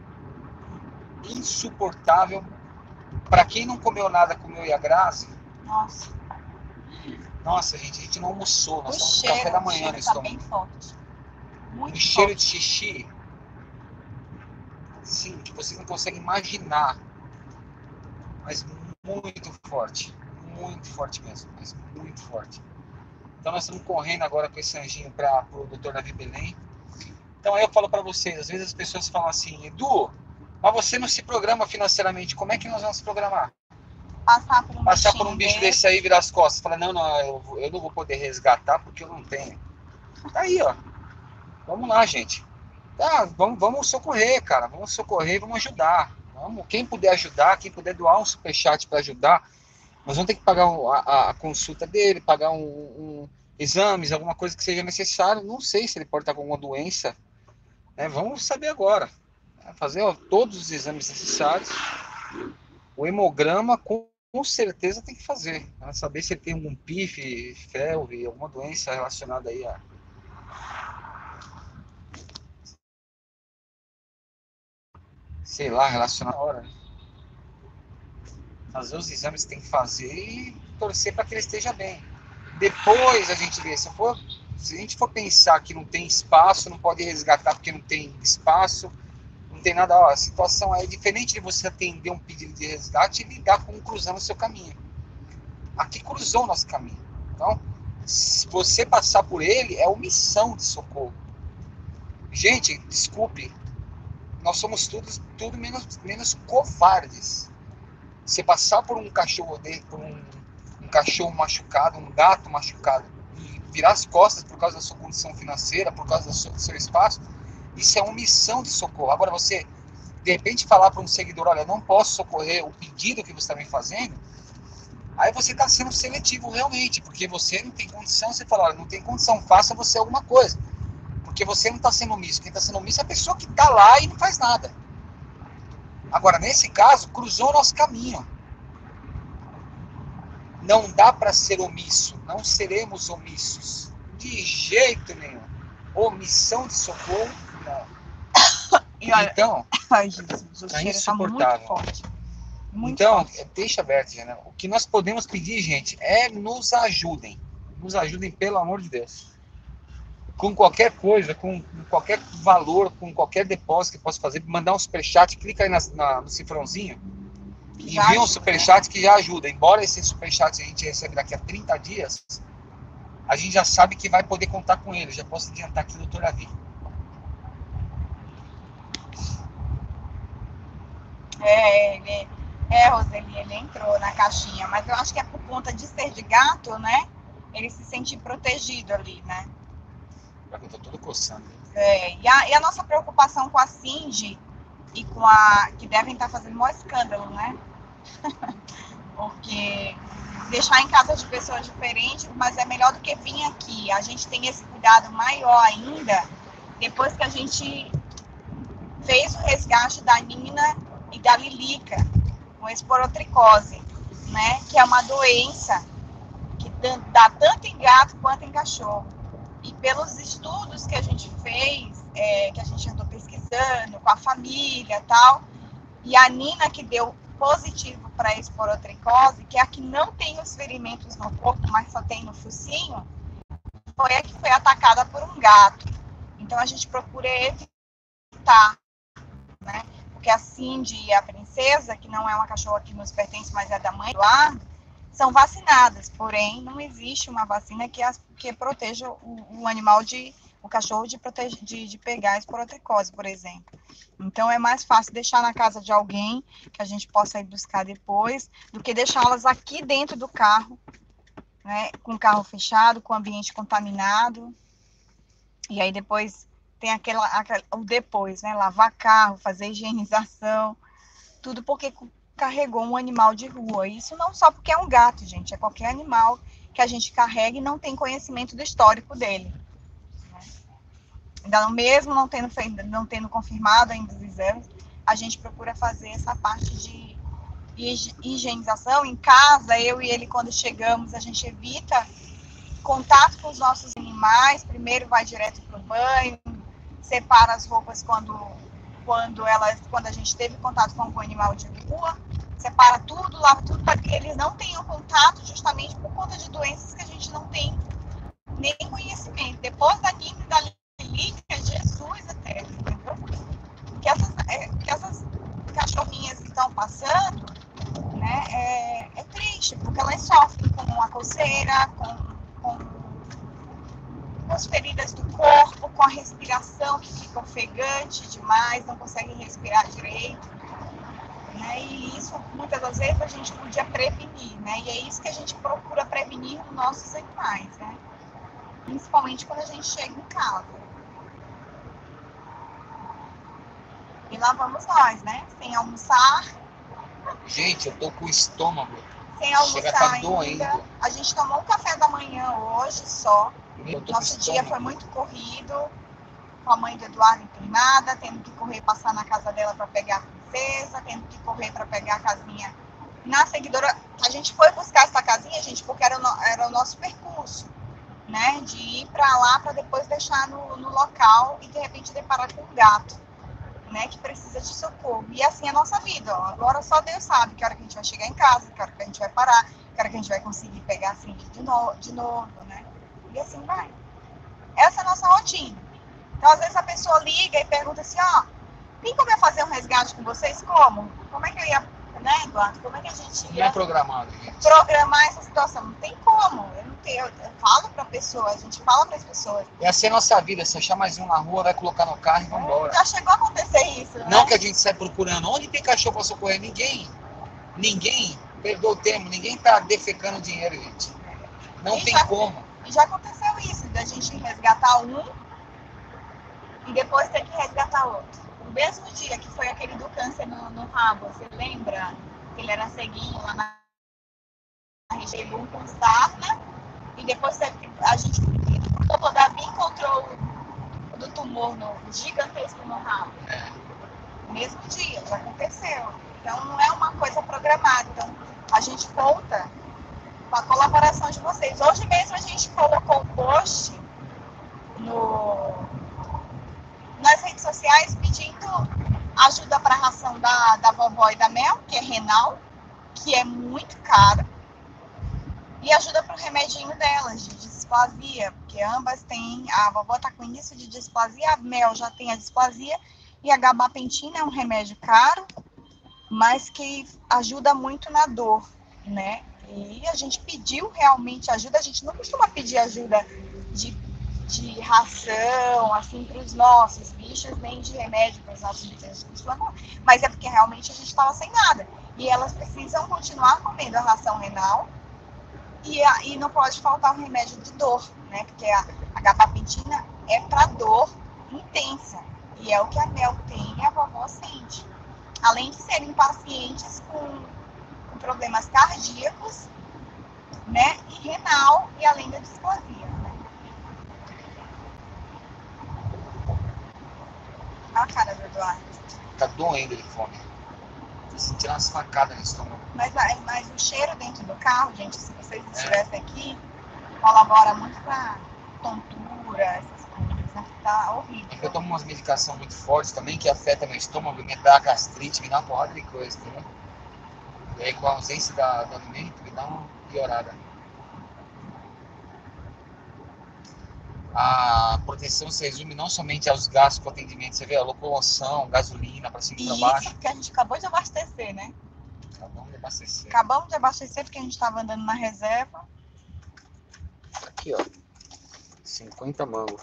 insuportável. Para quem não comeu nada, comeu e a Grazi. Nossa. Nossa, gente, a gente não almoçou, nós O estamos com cheiro, café da o manhã cheiro no tá estômago. bem forte. Muito O cheiro forte. de xixi, sim, que vocês não conseguem imaginar, mas muito forte, muito forte mesmo, mas muito forte. Então nós estamos correndo agora com esse anjinho para o doutor Davi Belém. Então aí eu falo para vocês, às vezes as pessoas falam assim, Edu, mas você não se programa financeiramente, como é que nós vamos se programar? Passar por um, Passar por um bicho desse, desse aí e virar as costas, falar, não, não, eu, eu não vou poder resgatar porque eu não tenho. Tá aí, ó. Vamos lá, gente. Tá, vamos, vamos socorrer, cara. Vamos socorrer, vamos ajudar. Vamos. Quem puder ajudar, quem puder doar um superchat para ajudar, nós vamos ter que pagar a, a consulta dele, pagar um, um exames, alguma coisa que seja necessário. Não sei se ele pode estar com alguma doença. Né? Vamos saber agora. Fazer ó, todos os exames necessários. O hemograma, com, com certeza, tem que fazer. Né? Saber se ele tem algum P I F, F E L V, alguma doença relacionada aí a. Sei lá, relacionada à hora. Né? Fazer os exames que tem que fazer e torcer para que ele esteja bem. Depois a gente vê, se, for, se a gente for pensar que não tem espaço, não pode resgatar porque não tem espaço, não tem nada, ó, a situação é diferente de você atender um pedido de resgate e lidar com um cruzando o seu caminho. Aqui cruzou o nosso caminho. Então, se você passar por ele, é omissão de socorro. Gente, desculpe, nós somos todos, tudo menos, menos covardes. Você passar por um cachorro dele, por um, um cachorro machucado, um gato machucado, e virar as costas por causa da sua condição financeira, por causa do seu, do seu espaço, isso é omissão de socorro. Agora você, de repente, falar para um seguidor, olha, não posso socorrer o pedido que você está me fazendo, aí você está sendo seletivo realmente, porque você não tem condição, você fala, olha, não tem condição, faça você alguma coisa. Porque você não está sendo omisso. Quem está sendo omisso é a pessoa que está lá e não faz nada. Agora, nesse caso, cruzou o nosso caminho. Não dá para ser omisso. Não seremos omissos. De jeito nenhum. Omissão de socorro, não. E olha, então, ai, Jesus, o tá cheiro tá muito insuportável. forte. Muito então, forte. deixa aberto, né? O que nós podemos pedir, gente, é nos ajudem. Nos ajudem, pelo amor de Deus. Com qualquer coisa, com qualquer valor, com qualquer depósito que possa fazer, mandar um superchat, clica aí na, na, no cifrãozinho, envia um superchat que já ajuda. Embora esse superchat a gente recebe daqui a trinta dias, a gente já sabe que vai poder contar com ele. Já posso adiantar aqui, doutor Davi. É, ele, é, Roseli, ele entrou na caixinha, mas eu acho que é por conta de ser de gato, né? Ele se sente protegido ali, né? Eu tô todo coçando. É, e, a, e a nossa preocupação com a Cindy e com a. Que devem estar fazendo o maior escândalo, né? Porque deixar em casa de pessoas diferentes, mas é melhor do que vir aqui. A gente tem esse cuidado maior ainda depois que a gente fez o resgate da Nina e da Lilica com esporotricose, né? Que é uma doença que dá tanto em gato quanto em cachorro. E pelos estudos que a gente fez, é, que a gente andou pesquisando com a família e tal, e a Nina que deu positivo para a esporotricose, que é a que não tem os ferimentos no corpo, mas só tem no focinho, foi a que foi atacada por um gato. Então a gente procura evitar, né? Porque a Cindy e a Princesa, que não é uma cachorra que nos pertence, mas é da mãe do Eduardo, são vacinadas, porém não existe uma vacina que, as, que proteja o, o animal, de, o cachorro de, protege, de, de pegar a esporotricose, por exemplo. Então é mais fácil deixar na casa de alguém, que a gente possa ir buscar depois, do que deixá-las aqui dentro do carro, né, com o carro fechado, com o ambiente contaminado, e aí depois tem aquela, aquela, o depois, né, lavar carro, fazer higienização, tudo porque carregou um animal de rua. Isso não só porque é um gato, gente, é qualquer animal que a gente carrega e não tem conhecimento do histórico dele. Ainda não, mesmo não tendo, não tendo confirmado ainda os exames, a gente procura fazer essa parte de higienização em casa. Eu e ele, quando chegamos, a gente evita contato com os nossos animais. Primeiro vai direto para o banho, separa as roupas quando, quando, elas, quando a gente teve contato com algum animal de rua, separa tudo, lava tudo para que eles não tenham contato, justamente por conta de doenças que a gente não tem nem conhecimento. Depois da Nina e da Lilica, Jesus até, entendeu? Que essas, é, que essas cachorrinhas estão passando, né, é, é triste, porque elas sofrem com a coceira, com, com, com as feridas do corpo, com a respiração que fica ofegante demais, não conseguem respirar direito, né, e isso muitas das vezes a gente podia prevenir, né, e é isso que a gente procura prevenir nos nossos animais, né, principalmente quando a gente chega em casa. E lá vamos nós, né, sem almoçar. Gente, eu tô com o estômago. Sem almoçar Chega, tá ainda. doendo. A gente tomou um café da manhã hoje só. Nosso dia estômago. foi muito corrido. Com a mãe do Eduardo internada, tendo que correr passar na casa dela para pegar a princesa, tendo que correr para pegar a casinha na seguidora. A gente foi buscar essa casinha, gente, porque era o, no... era o nosso percurso, né? De ir para lá para depois deixar no, no local e de repente deparar com um gato, né, que precisa de socorro. E assim é a nossa vida, ó. Agora só Deus sabe que hora que a gente vai chegar em casa, que hora que a gente vai parar, que hora que a gente vai conseguir pegar assim de novo, de novo, né? E assim vai. Essa é a nossa rotina. Então, às vezes a pessoa liga e pergunta assim, ó, tem como eu fazer um resgate com vocês? Como? Como é que eu ia, né, Eduardo? Como é que a gente ia Não é programado, gente. programar essa situação? Não tem como. Eu não tenho, eu falo pra pessoa, a gente fala para as pessoas. É assim a nossa vida. Se achar mais um na rua, vai colocar no carro e vambora. Já chegou a acontecer isso, né? Não que a gente sai procurando. Onde tem cachorro pra socorrer? Ninguém. Ninguém. Perdoa o termo. Ninguém tá defecando dinheiro, gente. Não E tem já, como. E já aconteceu isso, da gente resgatar um e depois ter que resgatar outro. No mesmo dia que foi aquele do câncer no, no rabo, você lembra? Que ele era ceguinho lá na região com sarna, e depois a gente, o doutor Davi encontrou o do tumor no, gigantesco no rabo. É. No mesmo dia, já aconteceu. Então não é uma coisa programada. Então a gente conta com a colaboração de vocês. Hoje mesmo a gente colocou um post no, nas redes sociais pedindo ajuda para a ração da, da vovó e da Mel, que é renal, que é muito cara, e ajuda para o remedinho delas, de displasia, porque ambas têm, a vovó está com início de displasia, a Mel já tem a displasia, e a gabapentina é um remédio caro, mas que ajuda muito na dor, né? E a gente pediu realmente ajuda, a gente não costuma pedir ajuda de, de ração, assim, para os nossos bichos, nem de remédio para os nossos bichos, mas é porque realmente a gente estava sem nada. E elas precisam continuar comendo a ração renal e, a, e não pode faltar um remédio de dor, né? Porque a, a gabapentina é para dor intensa, e é o que a Mel tem e a vovó sente. Além de serem pacientes com, com problemas cardíacos, né, e renal, e além da displasia, né? Olha a cara do Eduardo. Tá doendo de fome. Tô sentindo umas facadas no estômago. Mas, mas o cheiro dentro do carro, gente, se vocês estivessem aqui, colabora muito pra tontura, essas coisas, né? Tá horrível. É que eu tomo umas medicações muito fortes também, que afetam meu estômago, me dá gastrite, me dá uma porrada de coisa, entendeu? E aí com a ausência da, do alimento, me dá uma piorada. A proteção se resume não somente aos gastos com atendimento, você vê a locomoção, gasolina para cima e para baixo. Isso que a gente acabou de abastecer, né? Acabamos de abastecer. Acabamos de abastecer porque a gente estava andando na reserva. Aqui, ó. cinquenta mangos.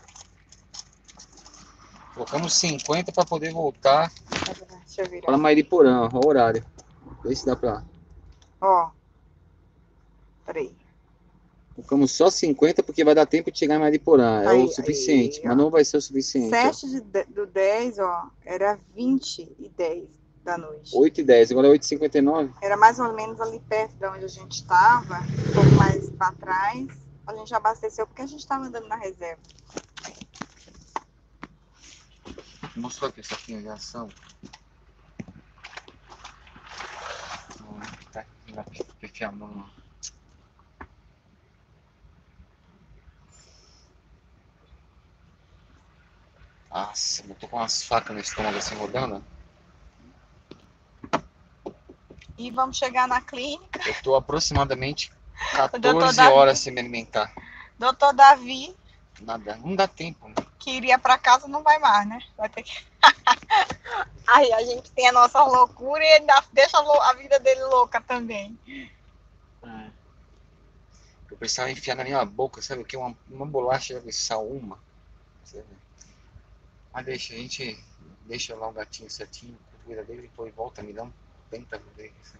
Colocamos cinquenta para poder voltar. Deixa eu virar. Para Mariporã, ó, o horário. Vê se dá pra. Ó. Peraí. Colocamos só cinquenta porque vai dar tempo de chegar em Mariporã. É Aí, o suficiente, aí, mas não vai ser o suficiente. sete de, do dez, ó, era vinte e dez. da noite. oito e dez, agora é oito e cinquenta e nove. Era mais ou menos ali perto de onde a gente estava, um pouco mais para trás. A gente abasteceu porque a gente estava andando na reserva. Mostrou aqui essa aqui de ação. Tá aqui na perfil a mão. Nossa, eu tô com umas facas no estômago assim rodando. E vamos chegar na clínica. Eu tô aproximadamente doutor quatorze horas sem me alimentar. Doutor Davi, Nada, não dá tempo, né? que iria para casa, não vai mais, né? Vai ter que. Aí a gente tem a nossa loucura e ele deixa a vida dele louca também. É. Eu precisava enfiar na minha boca, sabe o que? Uma, uma bolacha de sal, uma. Mas deixa, a gente deixa lá o gatinho certinho, cuida dele, depois volta, me dá um pêntalo dele. Assim.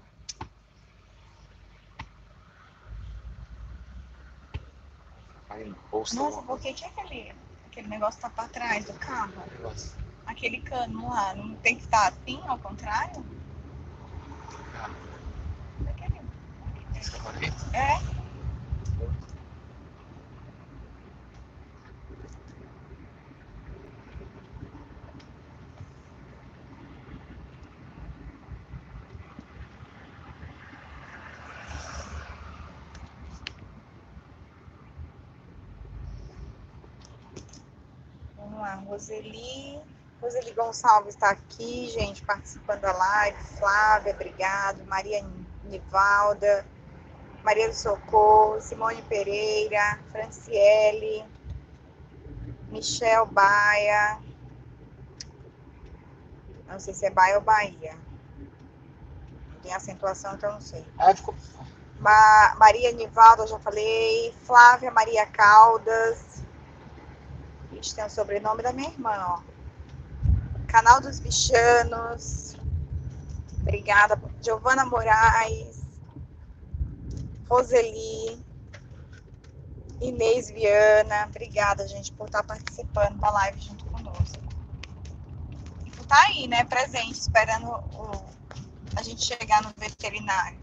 Aí, bolsa, Nossa, por que, que aquele, aquele negócio tá para trás do carro? Negócio. Aquele cano lá, não tem que estar assim, ao contrário? Ah. Daquele... Esse É. Vamos lá, Roseli. Roseli Gonçalves está aqui, gente, participando da live. Flávia, obrigado. Maria Nivalda, Maria do Socorro, Simone Pereira, Franciele, Michel Baia. Não sei se é Baia ou Bahia. Não tem acentuação, então não sei. Ah, ficou... Ma Maria Nivalda, já falei. Flávia Maria Caldas. Ixi, tem o sobrenome da minha irmã, ó. Canal dos Bichanos. Obrigada. Giovana Moraes. Roseli. Inês Viana. Obrigada, gente, por estar participando da live junto conosco. E por estar aí, né, presente, esperando o, a gente chegar no veterinário.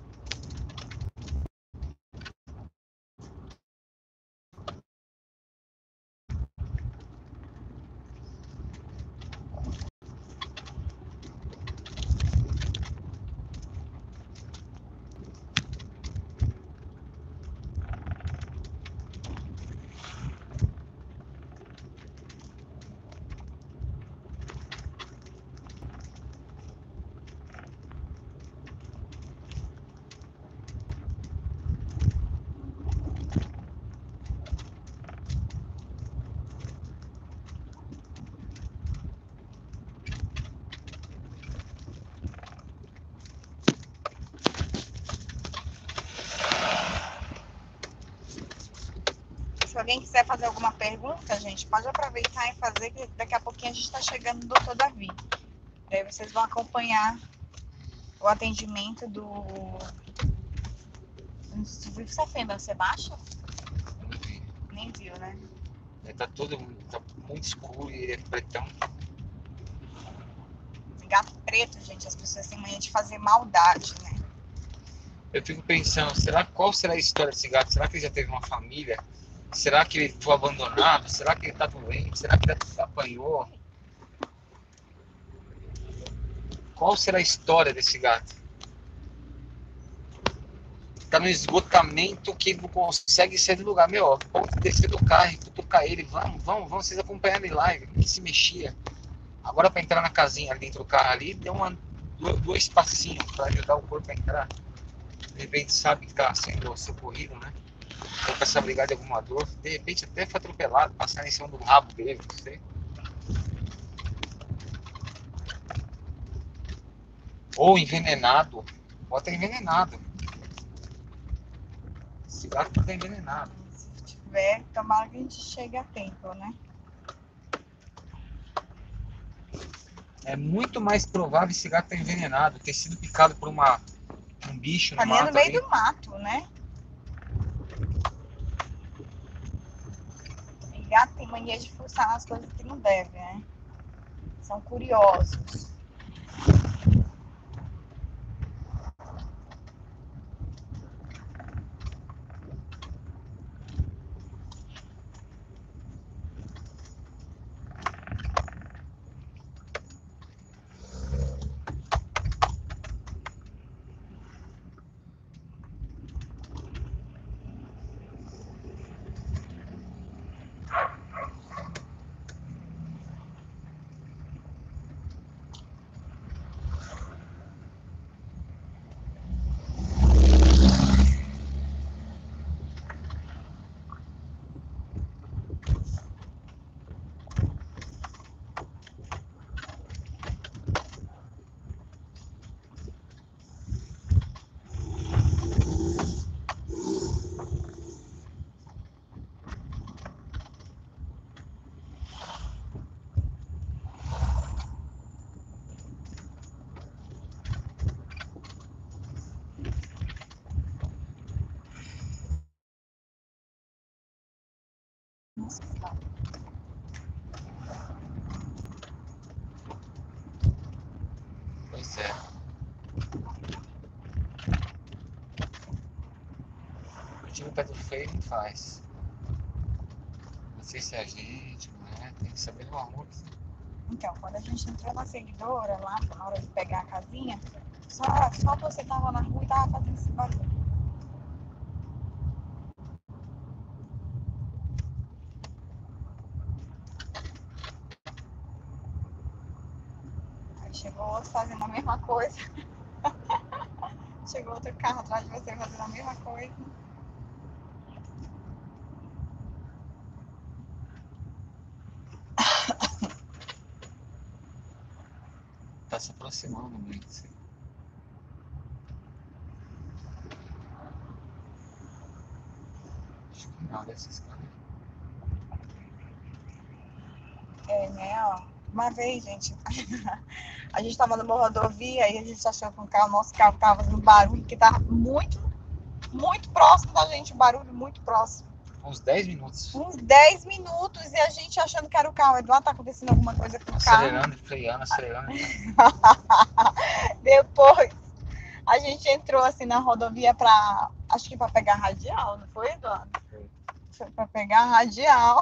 Se alguém quiser fazer alguma pergunta, gente, pode aproveitar e fazer, que daqui a pouquinho a gente está chegando no doutor Davi. Daí vocês vão acompanhar o atendimento do... Você viu essa fenda ser baixa? Nem viu, né? Tá todo tá muito escuro e ele é pretão. Gato preto, gente, as pessoas têm mania de fazer maldade, né? Eu fico pensando, será qual será a história desse gato? Será que ele já teve uma família? Será que ele foi abandonado? Será que ele tá doente? Será que ele apanhou? Qual será a história desse gato? Tá no esgotamento que ele não consegue sair do lugar. Meu, vamos descer do carro e cutucar ele. Vamos, vamos, vamos. Vocês acompanharam ele lá, ele se mexia. Agora para entrar na casinha ali dentro do carro ali, deu uma, dois espacinhos para ajudar o corpo a entrar. De repente sabe que está sendo socorrido, né? Ou com essa brigada de alguma dor. De repente até foi atropelado, passar em cima do rabo dele, não sei. Ou envenenado. Bota envenenado. Esse gato tá envenenado. Se tiver, tomara que a gente chegue a tempo, né? É muito mais provável esse gato estar envenenado, ter sido picado por uma, um bicho no Ali mato. é no meio ali. do mato, né? E gato tem mania de fuçar as coisas que não deve, né? São curiosos. Pois é. O time pé do freio não faz. Não sei se é a gente, não é? Tem que saber o amor. Então, quando a gente entrou na seguidora, lá na hora de pegar a casinha, só, só você tava na rua e tava fazendo esse barulho. Aí chegou outro fazendo a mesma coisa. Chegou outro carro atrás de você fazendo a mesma coisa. Tá se aproximando muito. Assim. Acho que não, desses caras. É, né, ó. Uma vez, gente, a gente tava numa rodovia e a gente achou que o carro, nosso carro tava fazendo barulho, que tava muito, muito próximo da gente, um barulho muito próximo. Uns dez minutos. Uns dez minutos e a gente achando que era o carro. Eduardo, tá acontecendo alguma coisa com o carro. Acelerando, freando, acelerando. Depois, a gente entrou assim na rodovia pra, acho que pra pegar a radial, não foi, Eduardo? Foi. Foi pra pegar a radial.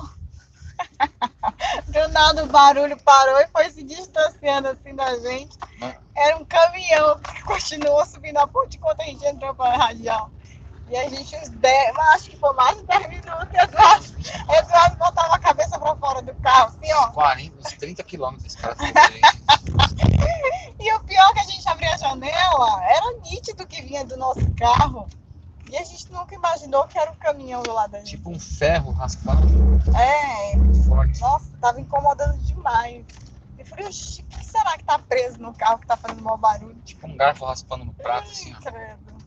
Do nada o barulho parou e foi se distanciando assim da gente. Mas, Era um caminhão que continuou subindo a ponte enquanto a gente entrou para a radial. E a gente, uns dez, acho que foi mais de dez minutos, Eduardo, Eduardo botava a cabeça para fora do carro, assim, ó. quarenta, uns trinta quilômetros esse cara fez. E o pior é que a gente abria a janela, era nítido que vinha do nosso carro. E a gente nunca imaginou que era um caminhão do lado da gente. Tipo um ferro raspado. É, Forte. nossa, tava incomodando demais. Eu falei, o que será que tá preso no carro que tá fazendo mau barulho? Tipo um garfo raspando no prato, assim, ó. Credo.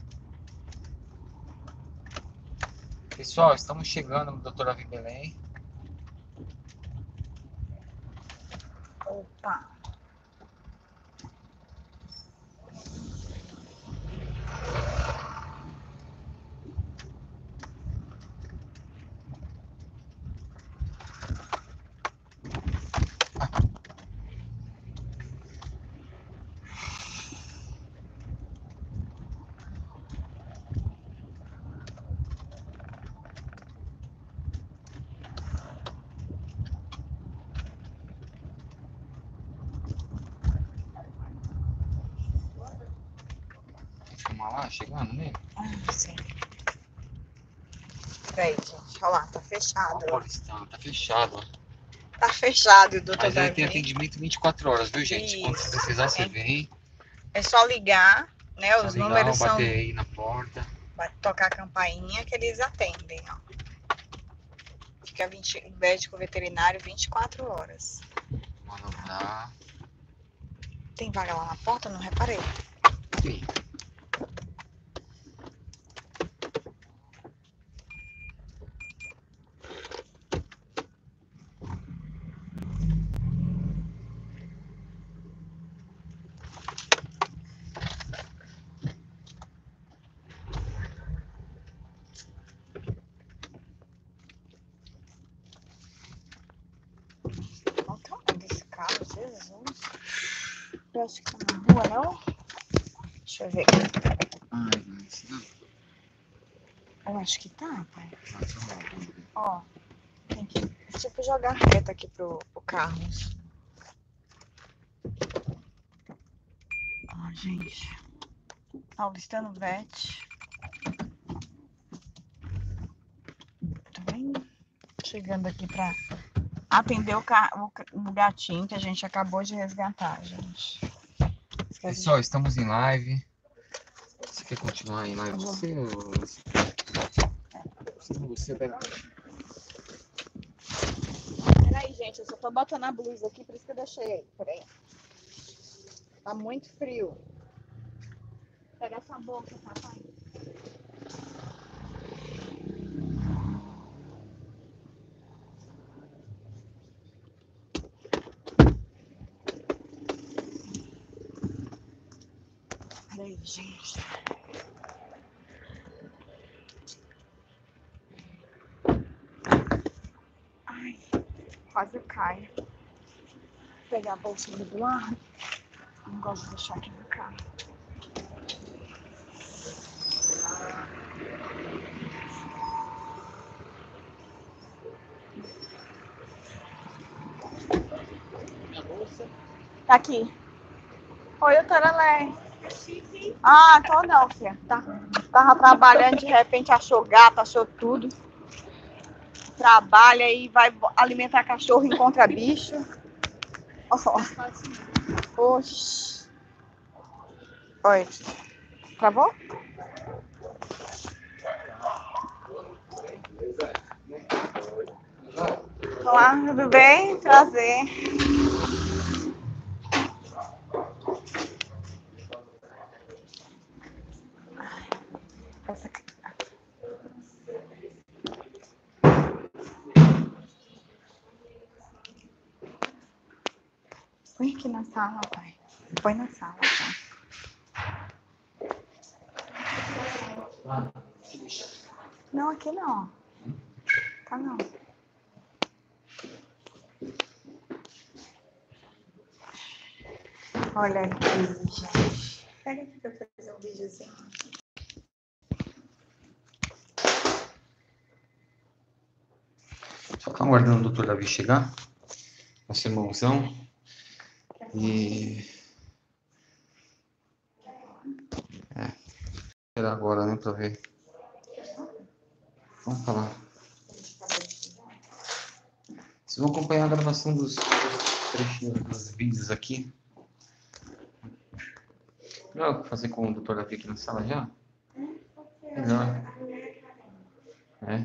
Pessoal, estamos chegando no doutor Avi Belém. Opa. Vamos lá, chegando nele. Ah, sim. Peraí, gente. Olha lá, tá fechado. Ó, Paulistano, tá fechado, ó. Tá fechado, doutor Mas ele Davi. tem atendimento vinte e quatro horas, viu, gente? Isso. Quando você precisar, você É. vem. É só ligar, né? Só Os ligar, números são. bater aí na porta. Vai tocar a campainha que eles atendem, ó. Fica vinte, médico veterinário vinte e quatro horas. Manobrar. Tem vaga lá na porta? Não reparei. Sim. Olha o tamanho desse carro, Jesus. Eu acho que tá na rua, não? Deixa eu ver. Ai, mas não. Eu acho que tá, pai. Nossa, não. Ó, tem que, tipo, jogar reto aqui pro, pro carro. Ó, gente. Paulistano Vet. Tá bem? Chegando aqui pra atender o, ca... o gatinho que a gente acabou de resgatar, gente. Pessoal, estamos em live. Você quer continuar em live? Você ou você? Você pega. Peraí, gente, eu só tô botando a blusa aqui, por isso que eu deixei aí. Peraí. Tá muito frio. Pega essa bolsa, papai. Peraí, gente. quase cai. Vou pegar a bolsinha do Eduardo. Não gosto de deixar aqui no carro. Minha bolsa. Tá aqui. Oi, eu Taralé. Ah, tô não, filha. Tá. Tava trabalhando, de repente achou gato, achou tudo. Trabalha e vai alimentar cachorro, encontra bicho. Oh. Oxi. Oi. Travou? Olá, tudo bem? Prazer. Essa aqui. Põe aqui na sala, pai. Põe na sala, pai. Não, aqui não. Tá não. Olha aqui, gente. Pega aqui pra eu fazer um videozinho. Só ficar aguardando o doutor Davi chegar. Nosso irmãozão. E... É. Esperar agora, né, pra ver. Vamos falar. Vocês vão acompanhar a gravação dos trechinhos dos vídeos aqui. Melhor fazer com o doutor Davi aqui na sala já? Melhor. É.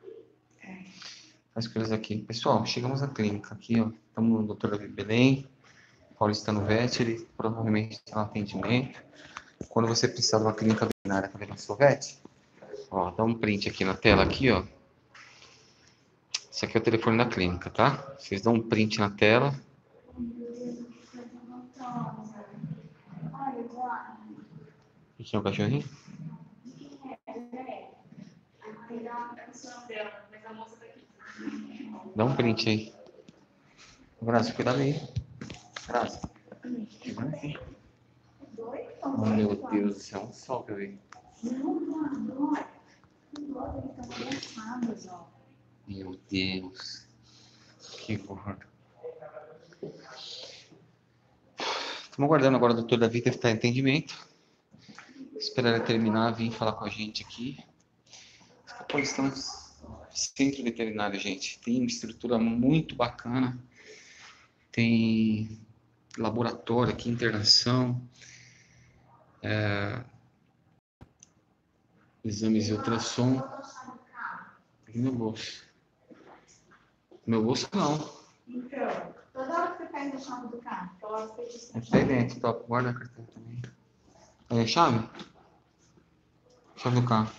As coisas aqui. Pessoal, chegamos à clínica aqui, ó. Estamos no doutor Davi Belém, Paulistano Vet, ele provavelmente está no atendimento. Quando você precisar de uma clínica veterinária para ver na sua vet, ó, dá um print aqui na tela aqui, ó. Esse aqui é o telefone da clínica, tá? Vocês dão um print na tela. O que é o cachorrinho? Dá um print aí. Graça, cuidado aí. Graça. Oh, meu Deus do céu, um sol que eu vi. Meu Deus. Que horror. Estamos aguardando agora o doutor Davi deve estar em atendimento. Esperar ele terminar, vir falar com a gente aqui. Depois estamos centro veterinário, gente. Tem uma estrutura muito bacana. Tem laboratório aqui, internação. É... Exames de ultrassom. Aqui no meu bolso. Meu bolso não. Então, toda hora que você pega a chave do carro, toda hora que você diz. Tá aí dentro, top. Guarda a carteira também. Aí a chave? Chave do carro.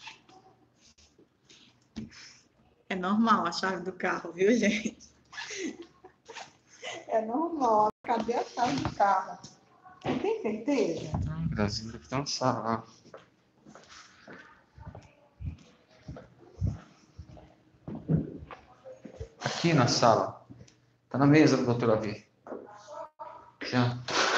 É normal a chave do carro, viu, gente? É normal. Cadê a chave do carro? Você tem certeza? Ah, Brasil, deve ter uma sala. Aqui na sala. Tá na mesa do doutor Davi. Já.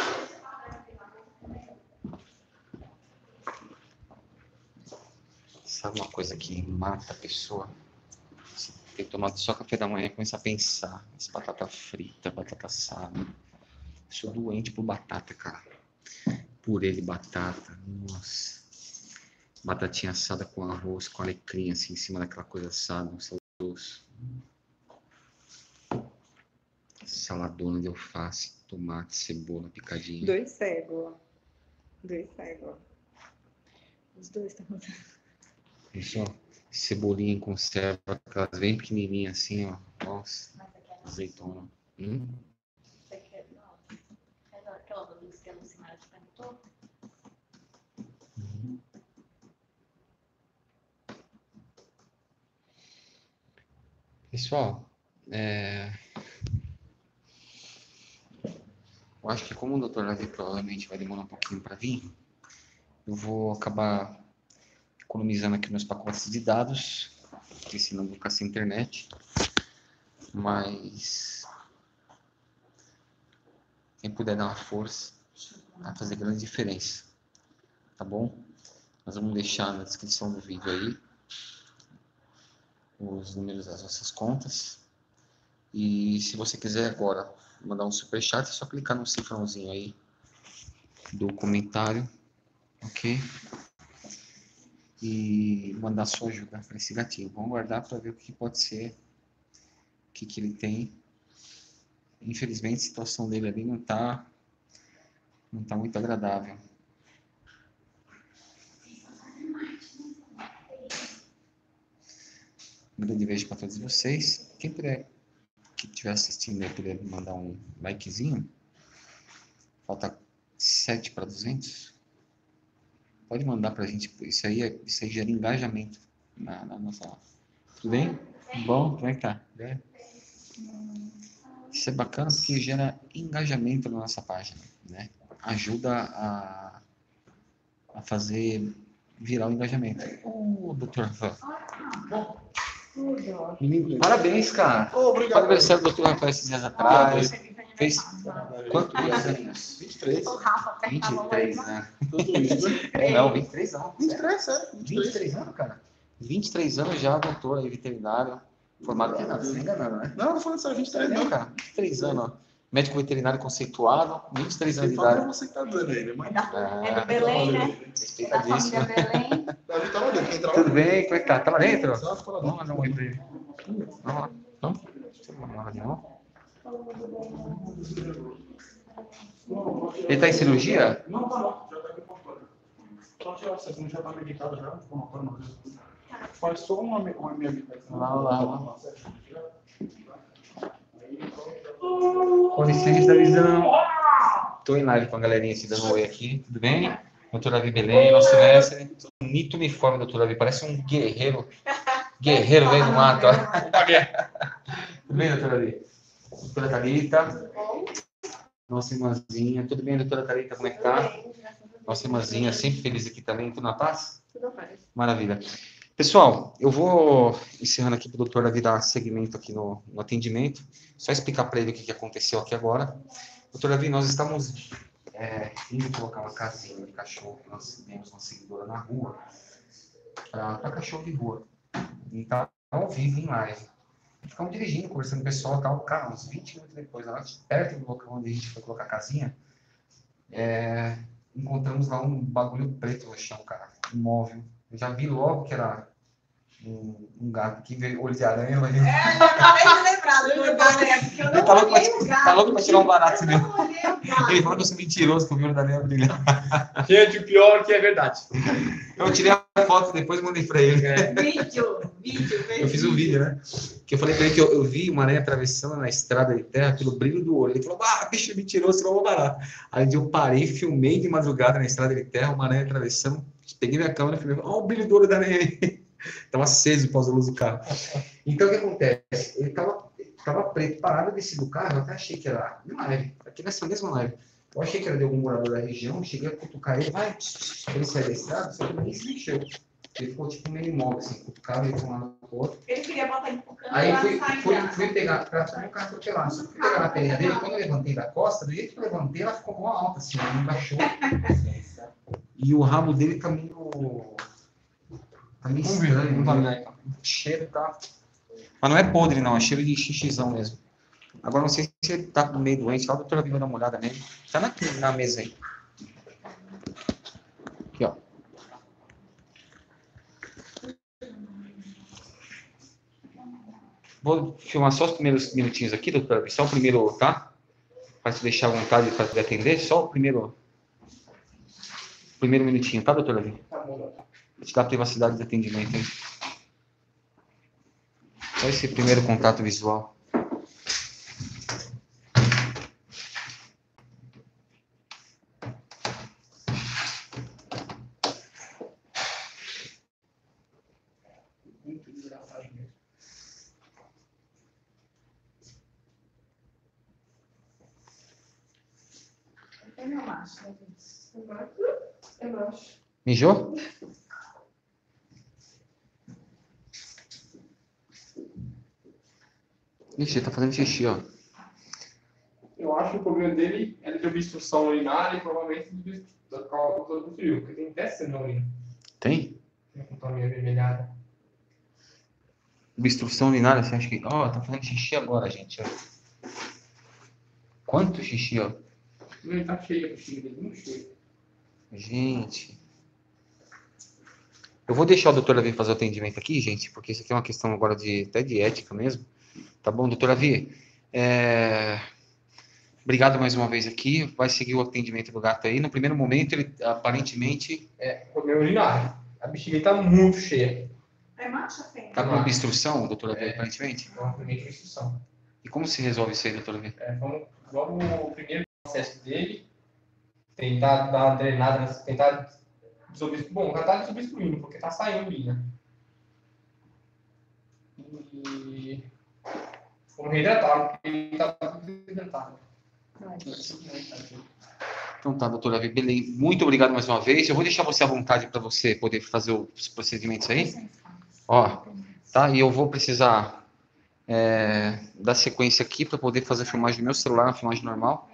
Sabe uma coisa que mata a pessoa? Você tem tomado só café da manhã e começar a pensar. Essa batata frita, batata assada. Eu sou doente por batata, cara. Purê de batata. Nossa. Batatinha assada com arroz, com alecrim, assim, em cima daquela coisa assada, um saudoso. Saladona de alface, tomate, cebola, picadinha. Dois cegos, ó. Dois cegos. Os dois estão usando. Isso, ó. Cebolinha em conserva, aquelas bem pequenininhas assim, ó. Nossa. Azeitona. Hum? Você quer? Não. É aquela luz que a Lucimara te perguntou? Uhum. Pessoal, é... eu acho que como o doutor Davi provavelmente vai demorar um pouquinho para vir, eu vou acabar economizando aqui meus pacotes de dados, porque senão eu vou ficar sem internet. Mas quem puder dar uma força, vai fazer grande diferença. Tá bom? Nós vamos deixar na descrição do vídeo aí os números das nossas contas. E se você quiser agora mandar um superchat, é só clicar no cifrãozinho aí do comentário, ok? E mandar sua ajuda para esse gatinho. Vamos guardar para ver o que pode ser, o que, que ele tem. Infelizmente a situação dele ali não está não tá muito agradável. Um grande beijo para todos vocês. Quem puder, que estiver assistindo aí, puder mandar um likezinho. Falta sete para duzentos. Pode mandar para a gente. Isso aí, é, isso aí gera engajamento na, na nossa live. Tudo bem? Bom? Como é que tá? É. Isso é bacana porque gera engajamento na nossa página, né? Ajuda a, a fazer virar o engajamento. Ô, oh, doutor Rafael. Menino, parabéns, cara. Oh, obrigado. Aniversário do doutor Rafael esses dias atrás. Fez quantos anos? vinte e três. vinte e três, né? Tudo isso, né? É, não, vinte e três anos. vinte e três, sério. vinte e três anos, cara. vinte e três anos já, doutor aí, veterinário. Formado em nada, você não enganando, né? Não, não foi nessa vinte e três, Não, não. cara. vinte e três anos, ó. Médico veterinário conceituado, vinte e três anos de Quem fala é idade. você que tá dando aí, né? Mas É do Belém, né? Da Respeitadíssimo. família Belém. Davi tava dentro. Quem entrava Tudo bem? Como é que tá? Tá lá dentro? Só fala Não, não. não, não, entrei. Não, não? Você não manda não? Ele tá em cirurgia? Não, tá não. Já tá aqui pra fora. Só tirar essa, não já tá medicado já. Ficou uma coisa. Faz só uma, uma minha medicação. Lá, lá, lá. Com licença, visão. Tô em live com a galerinha se dando um oi aqui. Tudo bem? Doutor Davi Belém, nosso mestre. Um bonito uniforme, doutor Davi. Parece um guerreiro. Guerreiro veio do mato. Tudo bem, doutor Davi? Doutora Thalita. Nossa irmãzinha. Tudo bem, doutora Thalita? Como é que tá? Nossa irmãzinha, sempre feliz aqui também. Tudo na paz? Tudo bem. Maravilha. Pessoal, eu vou encerrando aqui para o doutor Davi dar seguimento aqui no, no atendimento. Só explicar para ele o que, que aconteceu aqui agora. Doutor Davi, nós estamos é, indo colocar uma casinha de cachorro que nós temos uma seguidora na rua para cachorro de rua. E tá ao vivo, em live. Ficamos dirigindo, conversando com o pessoal e tal. Cara, uns vinte minutos depois, lá perto do local onde a gente foi colocar a casinha, é, encontramos lá um bagulho preto no chão, cara. Um móvel. Eu já vi logo que era um, um gato que veio olho de aranha. Mas... É, eu acabei de lembrar do olho da aranha, porque eu Ele não tá louco, olhei pra, o gato. tá louco pra tirar um barato, você viu? Eu não olhei o gato. Ele falou que eu sou mentiroso, que eu vi o olho da aranha brilhar. Gente, o pior que é verdade. Eu tirei a foto depois e mandei pra ele. É. Vídeo, vídeo. Eu fiz um vídeo, né? Que eu falei pra ele que eu, eu vi uma aranha atravessando na estrada de terra pelo brilho do olho. Ele falou, ah, bicho mentiroso, você vai barato. Aí eu parei, filmei de madrugada na estrada de terra, uma aranha atravessando. Peguei minha câmera e filmei, olha o brilho do olho da aranha aí. Tava aceso por causa da luz do carro. Então o que acontece? Ele tava, tava preto, parado, eu desci do carro, eu até achei que era uma live, aqui nessa mesma live. Eu achei que era de algum morador da região, cheguei a cutucar ele, vai, ele saiu da estrada, só que ele nem se mexeu. Ele ficou tipo meio imóvel, assim, cutucava ele de um lado pro outro. Ele queria botar ele pro canto. Aí lá fui, sair fui, da- fui pegar, pra o carro atropelar, só que fui pegar na perna dele, quando eu levantei da costa, do jeito que eu levantei, ela ficou com alta, assim, ela não encaixou. E o rabo dele tá meio... Tá meio estranho, né? O cheiro tá... Mas não é podre, não, é cheiro de xixizão mesmo. Agora não sei se ele tá meio doente, lá a doutora viu dar uma olhada nele. Tá na, na mesa aí. Aqui, ó. Vou filmar só os primeiros minutinhos aqui, doutora, só o primeiro, tá? Para te deixar à vontade para te atender, só o primeiro, primeiro minutinho, tá, doutora? Vou te dar privacidade de atendimento, hein? Só esse primeiro contato visual. É meu macho, né, gente? Eu gosto. Mijou? Ixi, ele tá fazendo xixi, ó. Eu acho que o problema dele é de obstrução urinária e provavelmente de- da causa do frio, porque tem teste na urina. Tem? Com a minha avermelhada. Obstrução urinária, você acha que... Ó, tá fazendo xixi agora, gente, ó. Quanto xixi, ó. Ele tá cheio a bexiga dele, muito cheio. Gente... Eu vou deixar o doutor Davi fazer o atendimento aqui, gente, porque isso aqui é uma questão agora de, até de ética mesmo. Tá bom, doutor Davi? É... Obrigado mais uma vez aqui. Vai seguir o atendimento do gato aí. No primeiro momento, ele aparentemente É, problema urinário. A bexiga dele tá muito cheia. É macho ou fêmea? tá com obstrução, doutor Davi, É. aparentemente. É uma primeira instrução. E como se resolve isso aí, doutor Davi? É, vamos, vamos o primeiro processo dele, tentar dar uma drenada, tentar desobstruir. Bom, já tá desobstruindo, porque tá saindo urina. E vamos reidratar, porque ele tá tudo desidratado. Então tá, doutor Davi, beleza. Muito obrigado mais uma vez. Eu vou deixar você à vontade para você poder fazer os procedimentos aí. Ó, tá? E eu vou precisar é, dar sequência aqui para poder fazer a filmagem do meu celular, uma filmagem normal.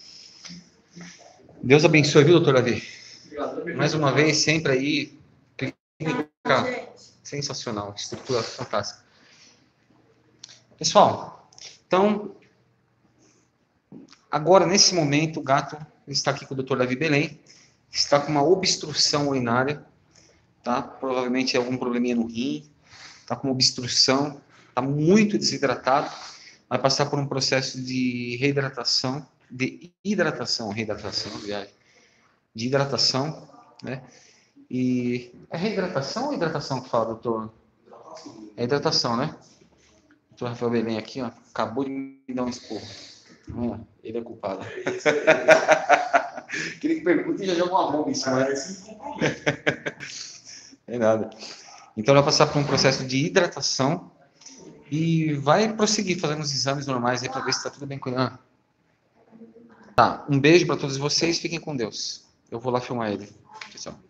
Deus abençoe, viu, doutor Davi? Obrigado. Mais uma vez, sempre aí. Clínica Gente, sensacional, estrutura fantástica. Pessoal, então, agora nesse momento, o gato está aqui com o doutor Davi Belém, está com uma obstrução urinária, tá? Provavelmente é algum probleminha no rim, está com uma obstrução, está muito desidratado, vai passar por um processo de reidratação, de hidratação, reidratação, aliás, de hidratação, né? E é reidratação ou hidratação que fala, doutor? É hidratação, né? O doutor Rafael Belém aqui, ó, acabou de me dar um esporro. Hum, ele é culpado. Queria que pergunte e já joga uma bomba em cima. É nada. Então, ela vai passar por um processo de hidratação e vai prosseguir fazendo os exames normais aí para ver se está tudo bem com ele. Ah. Tá, um beijo para todos vocês. Fiquem com Deus. Eu vou lá filmar ele. Tchau, tchau.